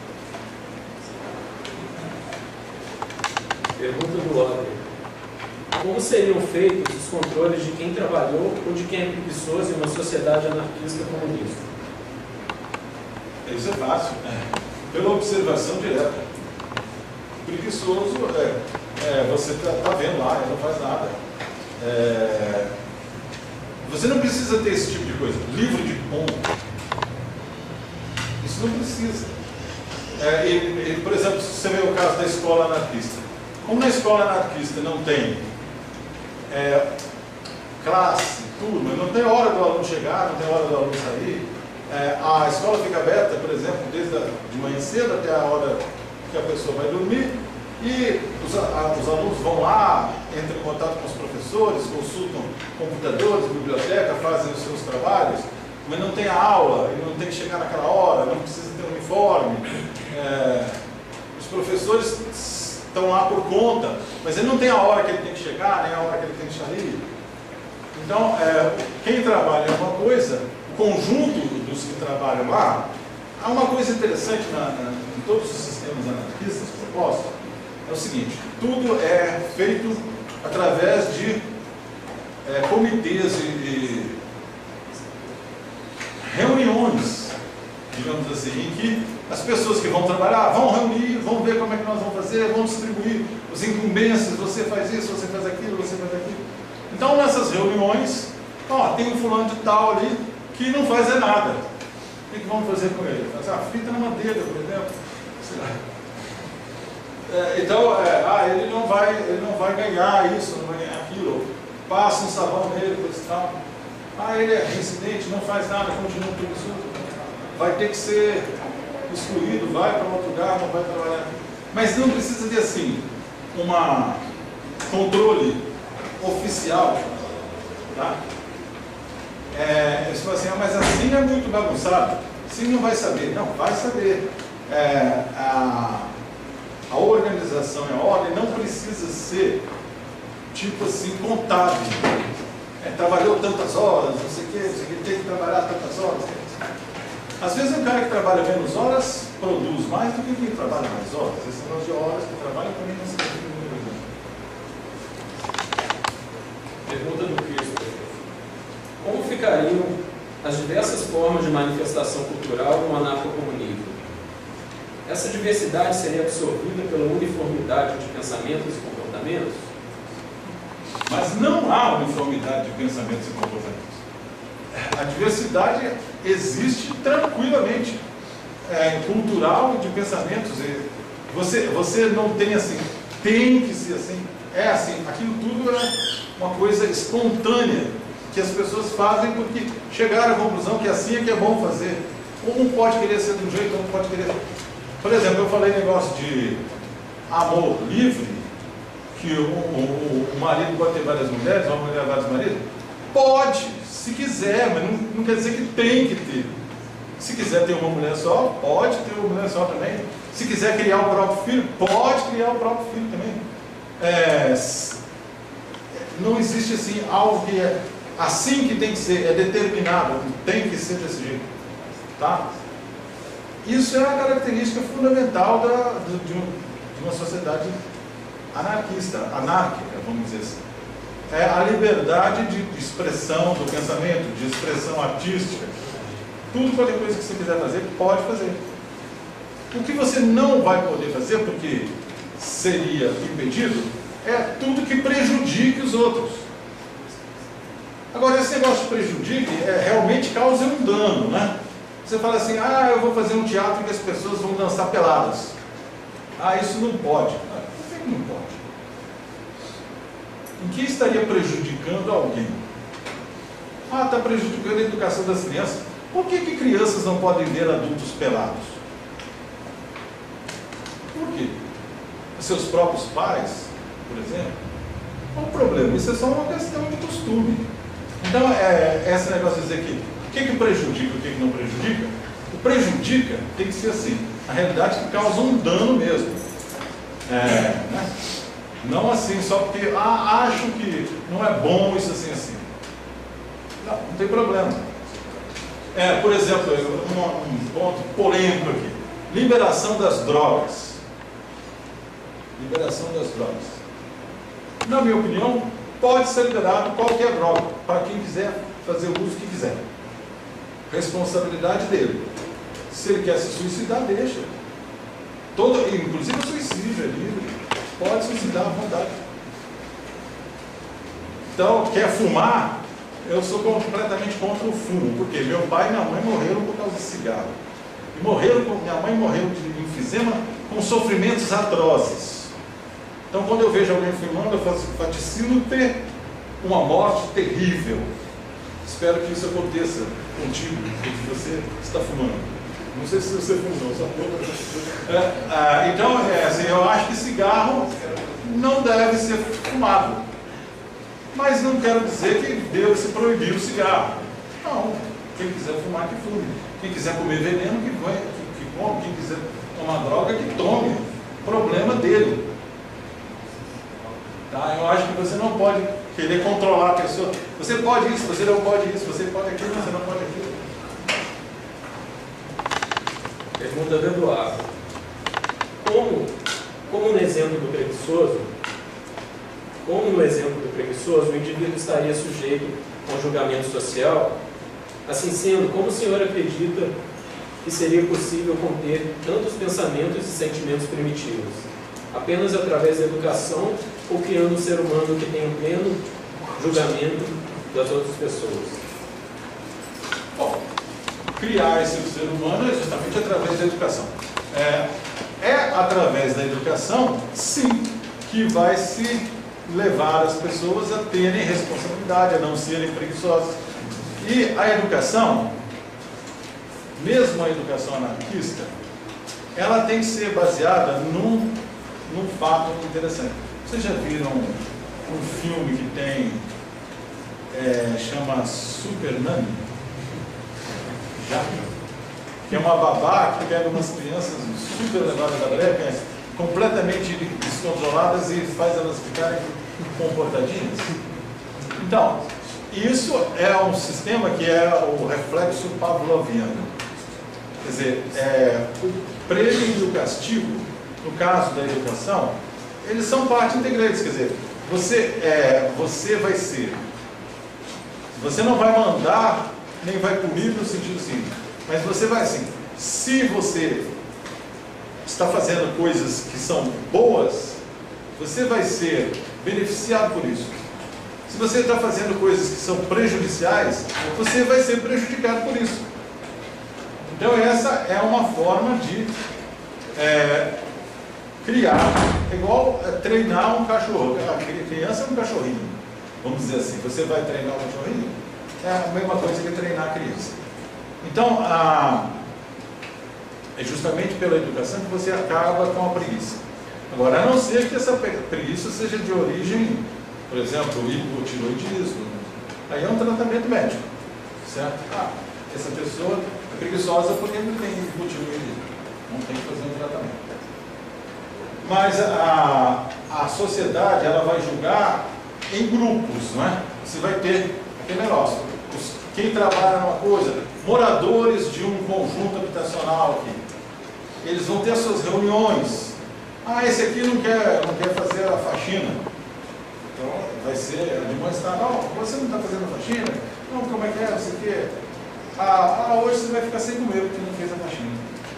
Pergunta do Lore. Como seriam feitos os controles de quem trabalhou ou de quem é preguiçoso em uma sociedade anarquista comunista? Isso é fácil, né? Pela observação direta. Preguiçoso, é, é, você está tá vendo lá, ele não faz nada. É, você não precisa ter esse tipo de coisa. Livro de ponto. Isso não precisa. É, e, e, por exemplo, se você vê o caso da escola anarquista. Como na escola anarquista não tem é, classe, turma, não tem hora do aluno chegar, não tem hora do aluno sair, é, a escola fica aberta, por exemplo, desde a, de manhã cedo até a hora que a pessoa vai dormir, e os, a, os alunos vão lá, entram em contato com os professores, consultam computadores, biblioteca, fazem os seus trabalhos, mas não tem a aula, e não tem que chegar naquela hora, não precisa ter um uniforme. É, os professores estão lá por conta, mas ele não tem a hora que ele tem que chegar, nem a hora que ele tem que sair. Então, é, quem trabalha é uma coisa, o conjunto dos que trabalham lá, há uma coisa interessante na, na, em todos os sistemas anarquistas propostos, é o seguinte: tudo é feito através de é, comitês e, e reuniões, digamos assim, em que as pessoas que vão trabalhar vão reunir, vão ver como é que nós vamos fazer, vão distribuir os incumbências, você faz isso, você faz aquilo, você faz aquilo. Então, nessas reuniões, ó, tem um fulano de tal ali que não faz é nada. O que, que vamos fazer com ele? Faz, ah, frita na madeira, por exemplo. Sei lá. É, então, é, ah, ele não, vai, ele não vai ganhar isso, não vai ganhar aquilo. Passa um sabão nele, coisa e tal. Ah, ele é reincidente, não faz nada, continua preguiçoso. Vai ter que ser excluído, vai para outro lugar, não vai trabalhar. Mas não precisa de assim, uma controle oficial, tá? É, eles falam assim, ah, mas assim é muito bagunçado, assim não vai saber. Não, vai saber. É, a, a organização e a ordem não precisa ser tipo assim, contábil. É, trabalhou tantas horas, não sei o que, não sei o que, tem que trabalhar tantas horas. Às vezes o cara que trabalha menos horas produz mais do que quem trabalha mais horas. Esse negócio de horas que trabalha também não se define. Pergunta do Cristo. ficariam as diversas formas de manifestação cultural no anarcocomunismo? Essa diversidade seria absorvida pela uniformidade de pensamentos e comportamentos? Mas não há uniformidade de pensamentos e comportamentos. A diversidade existe tranquilamente, é, cultural de pensamentos. Você, você não tem assim, tem que ser assim, é assim. Aquilo tudo é uma coisa espontânea que as pessoas fazem porque chegaram à conclusão que assim é que é bom fazer. Um pode querer ser de um jeito, outro pode querer. Por exemplo, eu falei negócio de amor livre, que o, o, o marido pode ter várias mulheres, uma mulher vários maridos. Pode, se quiser, mas não, não quer dizer que tem que ter. Se quiser ter uma mulher só, pode ter uma mulher só também. Se quiser criar o próprio filho, pode criar o próprio filho também. É, não existe assim algo que é assim que tem que ser, é determinado, tem que ser desse jeito. Tá? Isso é uma característica fundamental da, de, um, de uma sociedade anarquista, anárquica, vamos dizer assim. É a liberdade de, de expressão do pensamento, de expressão artística. Tudo, qualquer coisa que você quiser fazer, pode fazer. O que você não vai poder fazer, porque seria impedido, é tudo que prejudique os outros. Agora, esse negócio de prejudique é, realmente causa um dano, né? Você fala assim, ah, eu vou fazer um teatro que as pessoas vão dançar peladas. Ah, isso não pode. Por que não pode? Em que estaria prejudicando alguém? Ah, está prejudicando a educação das crianças. Por que que crianças não podem ver adultos pelados? Por quê? Seus próprios pais, por exemplo? Qual o problema? Isso é só uma questão de costume. Então, é, esse negócio de dizer que o que que prejudica, o que que não prejudica? O prejudica tem que ser assim. A realidade é que causa um dano mesmo. É, né? Não assim, só porque ah, acho que não é bom isso assim, assim. Não, não tem problema. É, por exemplo, um, um ponto polêmico aqui. Liberação das drogas. Liberação das drogas. Na minha opinião, pode ser liberado qualquer droga, para quem quiser fazer o uso que quiser. Responsabilidade dele. Se ele quer se suicidar, deixa. Todo, inclusive o suicídio é livre. Pode suicidar à vontade. Então, quer fumar? Eu sou completamente contra o fumo, porque meu pai e minha mãe morreram por causa de cigarro. E morreram, minha mãe morreu de enfisema com sofrimentos atrozes. Então, quando eu vejo alguém fumando, eu faço vaticino ter uma morte terrível. Espero que isso aconteça contigo, que você está fumando. Não sei se você fumou, só é, ah, então, é, assim, eu acho que cigarro não deve ser fumado. Mas não quero dizer que deve se proibir o cigarro. Não. Quem quiser fumar, que fume. Quem quiser comer veneno, que, vai, que, que come. Quem quiser tomar droga, que tome. Problema dele. Tá? Eu acho que você não pode querer controlar a pessoa. Você pode isso, você não pode isso, você pode aquilo, você não pode aquilo. Pergunta do Eduardo. Como, como no exemplo do preguiçoso, como no exemplo do preguiçoso, o indivíduo estaria sujeito a um julgamento social? Assim sendo, como o senhor acredita que seria possível conter tantos pensamentos e sentimentos primitivos? Apenas através da educação ou criando um ser humano que tenha um pleno julgamento das outras pessoas? Bom, criar esse ser humano é justamente através da educação. É, é através da educação, sim, que vai se levar as pessoas a terem responsabilidade, a não serem preguiçosas. E a educação, mesmo a educação anarquista, ela tem que ser baseada num, num fato interessante. Vocês já viram um filme que tem, é, chama Super Nanny? Já? Que é uma babá que pega umas crianças super levadas da breca, completamente descontroladas e faz elas ficarem comportadinhas. Então, isso é um sistema que é o reflexo pavloviano. Quer dizer, é, o prêmio e o castigo, no caso da educação, eles são parte integrantes. Quer dizer, você, é, você vai ser Você não vai mandar, nem vai punir no sentido assim, mas você vai assim, se você está fazendo coisas que são boas, você vai ser beneficiado por isso. Se você está fazendo coisas que são prejudiciais, você vai ser prejudicado por isso. Então essa é uma forma de é, criar, é igual é, treinar um cachorro. A criança é um cachorrinho, vamos dizer assim. Você vai treinar um cachorrinho, é a mesma coisa que treinar a criança. Então, a, é justamente pela educação que você acaba com a preguiça. Agora, a não ser que essa preguiça seja de origem, por exemplo, hipotiroidismo, aí é um tratamento médico, certo? Ah, essa pessoa é preguiçosa porque não tem hipotiroidismo, não tem que fazer um tratamento. Mas a, a sociedade, ela vai julgar em grupos, não é? Você vai ter aquele negócio, os, quem trabalha numa coisa, moradores de um conjunto habitacional aqui, eles vão ter as suas reuniões. Ah, esse aqui não quer, não quer fazer a faxina. Então, vai ser demonstrar, não, você não está fazendo a faxina? Não, como é que é, não sei o quê. Ah, ah, hoje você vai ficar sem comer porque não fez a faxina.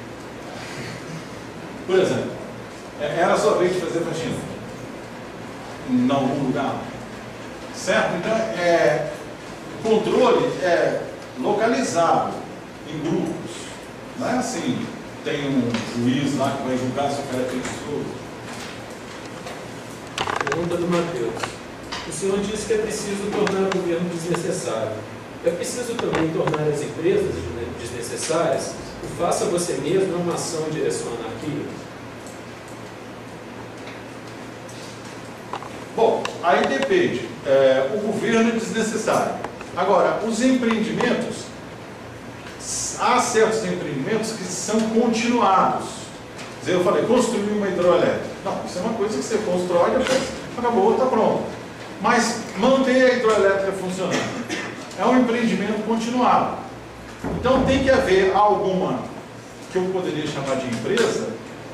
Por exemplo, era a sua vez de fazer a faxina em algum lugar. Certo? Então, é, o controle é localizado em grupos. Não é assim, tem um juiz lá que vai julgar se o cara é preguiçoso. Pergunta do Matheus. O senhor disse que é preciso tornar o governo desnecessário. É preciso também tornar as empresas desnecessárias? O faça você mesmo é uma ação em direção à anarquia? Bom, aí depende. É, o governo é desnecessário. Agora, os empreendimentos, há certos empreendimentos que são continuados. Quer dizer, eu falei, construir uma hidroelétrica. Não, isso é uma coisa que você constrói, depois acabou, está pronto. Mas manter a hidroelétrica funcionando é um empreendimento continuado. Então tem que haver alguma, que eu poderia chamar de empresa,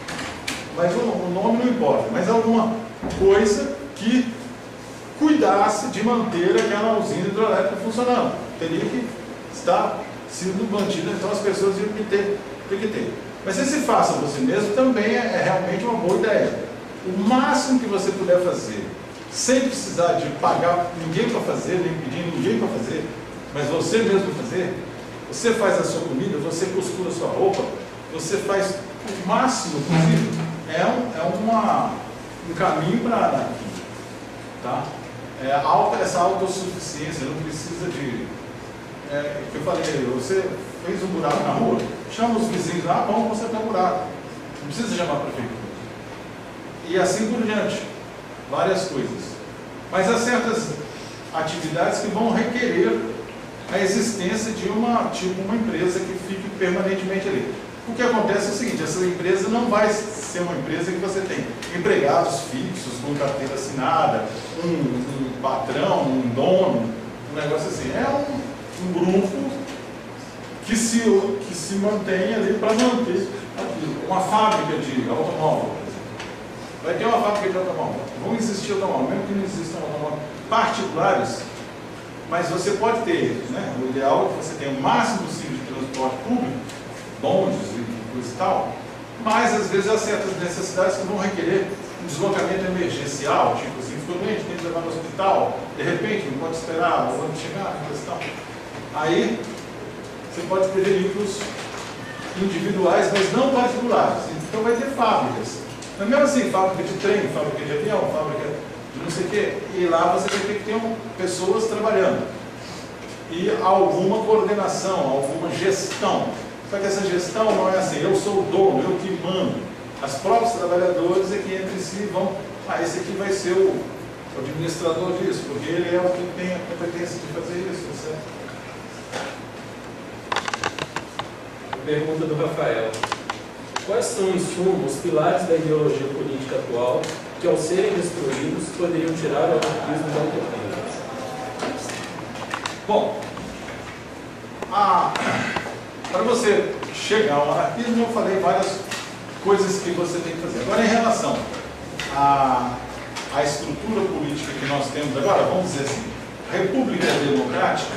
mas o, o nome não importa, mas alguma coisa que cuidasse de manter aquela usina hidrelétrica funcionando. Teria que estar sendo mantida, então as pessoas iam ter, ter que ter. Mas se se faça você mesmo, também é, é realmente uma boa ideia. O máximo que você puder fazer, sem precisar de pagar ninguém para fazer, nem pedir ninguém para fazer, mas você mesmo fazer, você faz a sua comida, você costura a sua roupa, você faz o máximo possível, é, um, é uma, um caminho para a anarquia. Tá? É, alta, essa autossuficiência, não precisa de... É, que eu falei, você fez um buraco na rua, chama os vizinhos, ah, vamos consertar o buraco. Não precisa chamar a prefeitura. E assim por diante. Várias coisas. Mas há certas atividades que vão requerer a existência de uma, tipo, uma empresa que fique permanentemente ali. O que acontece é o seguinte, essa empresa não vai ser uma empresa que você tem empregados fixos, com carteira assinada, um, um patrão, um dono, um negócio assim. É um, um grupo que se, que se mantém ali para manter aquilo. Uma fábrica de automóvel, por exemplo. Vai ter uma fábrica de automóvel. Vão existir automóveis, mesmo que não existam automóveis particulares, mas você pode ter, né? O ideal é que você tenha o máximo possível de transporte público, bondes e coisa e tal, mas às vezes há certas necessidades que vão requerer um deslocamento emergencial, tipo assim, ficou doente, tem que levar no hospital, de repente não pode esperar, ou antes de chegar, coisa e tal. Aí você pode ter veículos individuais, mas não particulares. Então vai ter fábricas. Mas mesmo assim, fábrica de trem, fábrica de avião, fábrica de não sei o quê, e lá você vai ter que ter um, pessoas trabalhando. E alguma coordenação, alguma gestão. Só que essa gestão não é assim, eu sou o dono, eu que mando. As próprios trabalhadores é que entre si vão, ah, esse aqui vai ser o, o administrador disso, porque ele é o que tem a competência de fazer isso, certo? Pergunta do Rafael. Quais são, em suma, os pilares da ideologia política atual que, ao serem destruídos, poderiam tirar o anarquismo da utopia? Bom, a... para você chegar ao anarquismo, eu falei várias coisas que você tem que fazer. Agora, em relação à, à estrutura política que nós temos agora, vamos dizer assim, república democrática,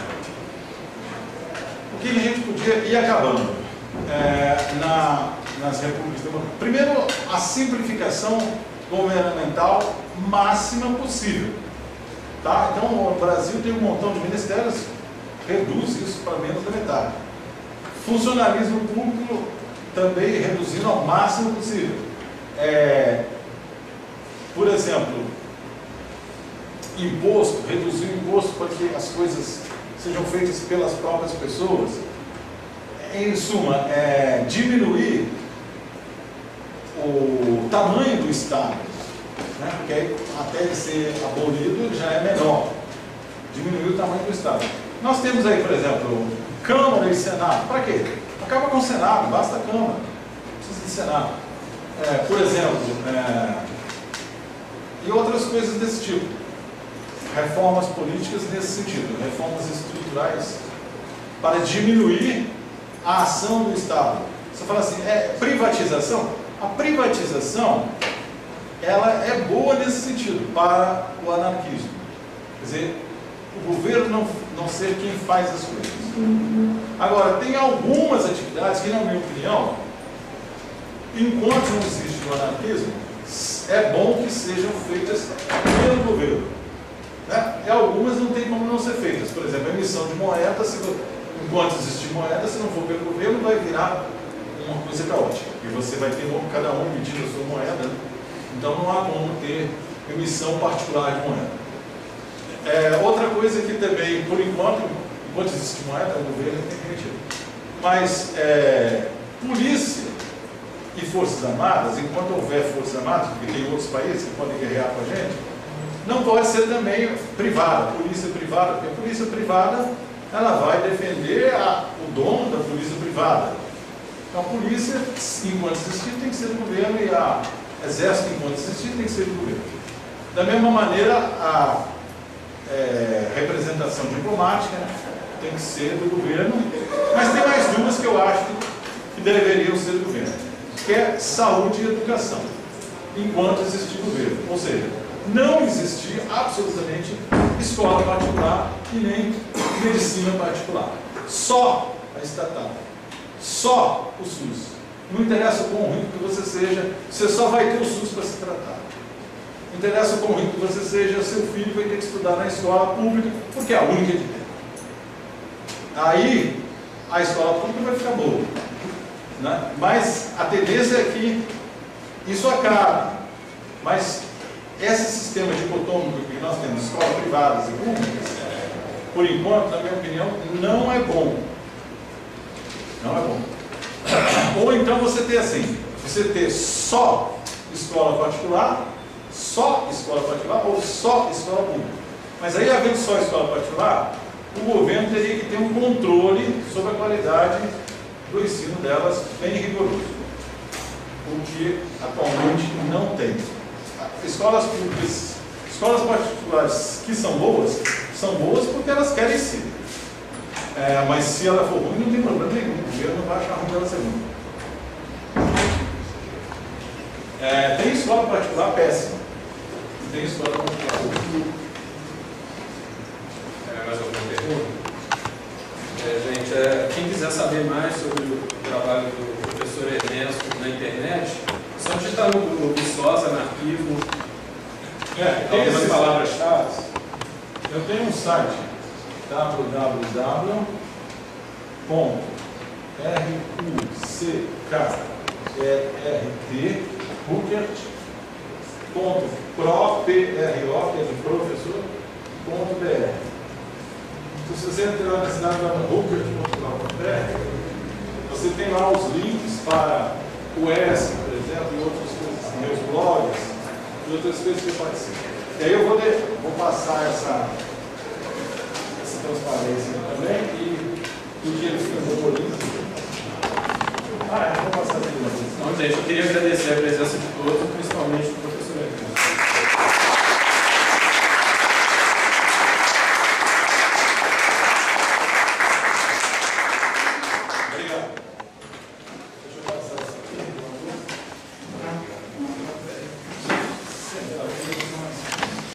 o que a gente podia ir acabando é, na, nas repúblicas democráticas? Primeiro, a simplificação governamental máxima possível. Tá? Então, o Brasil tem um montão de ministérios, reduz isso para menos da metade. Funcionalismo público também reduzindo ao máximo possível. É, por exemplo, imposto, reduzir o imposto para que as coisas sejam feitas pelas próprias pessoas. Em suma, é, diminuir o tamanho do Estado, né? Porque aí, até ele ser abolido, já é menor. Diminuir o tamanho do Estado. Nós temos aí, por exemplo, Câmara e Senado. Para quê? Acaba com o Senado, basta a Câmara, não precisa de Senado. É, por exemplo, é, e outras coisas desse tipo. Reformas políticas nesse sentido, reformas estruturais para diminuir a ação do Estado. Você fala assim, é privatização? A privatização, ela é boa nesse sentido, para o anarquismo. Quer dizer, o governo não, não ser quem faz as coisas. Agora, tem algumas atividades que, na minha opinião, enquanto não existe o anarquismo, é bom que sejam feitas pelo governo. Né? E algumas não tem como não ser feitas. Por exemplo, a emissão de moeda, se, enquanto existir moeda, se não for pelo governo, vai virar uma coisa caótica. E você vai ter cada um emitindo a sua moeda. Né? Então não há como ter emissão particular de moeda. É, outra coisa que também, por enquanto, enquanto existe moeda, o governo tem que emitir. Mas é, polícia e forças armadas, enquanto houver forças armadas, porque tem outros países que podem guerrear com a gente, não pode ser também privada, polícia privada, porque a polícia privada ela vai defender a, o dono da polícia privada. Então a polícia, enquanto existir, tem que ser do governo, e a exército, enquanto existir, tem que ser do governo. Da mesma maneira, a é, representação diplomática tem que ser do governo, mas tem mais duas que eu acho que deveriam ser do governo, que é saúde e educação, enquanto existir governo. Ou seja, não existir absolutamente escola particular e nem medicina particular. Só a estatal. Só o SUS. Não interessa o quão rico que você seja, você só vai ter o SUS para se tratar. Não interessa o quão rico que você seja, seu filho vai ter que estudar na escola pública, porque é a única que tem. Aí, a escola pública vai ficar boa. Né? Mas a tendência é que isso acabe. Mas esse sistema dicotômico que nós temos, escolas privadas e públicas, por enquanto, na minha opinião, não é bom. Não é bom. Ou então você ter assim, você ter só escola particular, só escola particular ou só escola pública. Mas aí, havendo só escola particular, o governo teria que ter um controle sobre a qualidade do ensino delas bem rigoroso, o que atualmente não tem. Escolas públicas, escolas particulares que são boas, são boas porque elas querem ser. É, mas se ela for ruim, não tem problema nenhum, o governo não vai achar ruim dela ser ruim. É, tem escola particular péssima, tem escola particular boa. É, mais alguma pergunta? É, gente, é, quem quiser saber mais sobre o trabalho do professor Ernesto na internet, só digitar no Google Viçosa, anarquismo, é, algumas palavras-chave. Eu tenho um site, w w w ponto ruckert ponto pro, P R O, que é de professor, ponto B R. Se você entrar na cidade do ruckert ponto pro ponto B R, você tem lá os links para o E S, por exemplo, e outras coisas, meus blogs, e outras coisas que eu participo. E aí eu vou, de, vou passar essa, essa transparência também, e o que ele filmou ali. Ah, eu vou passar aqui uma vez. Então, gente, eu queria agradecer a presença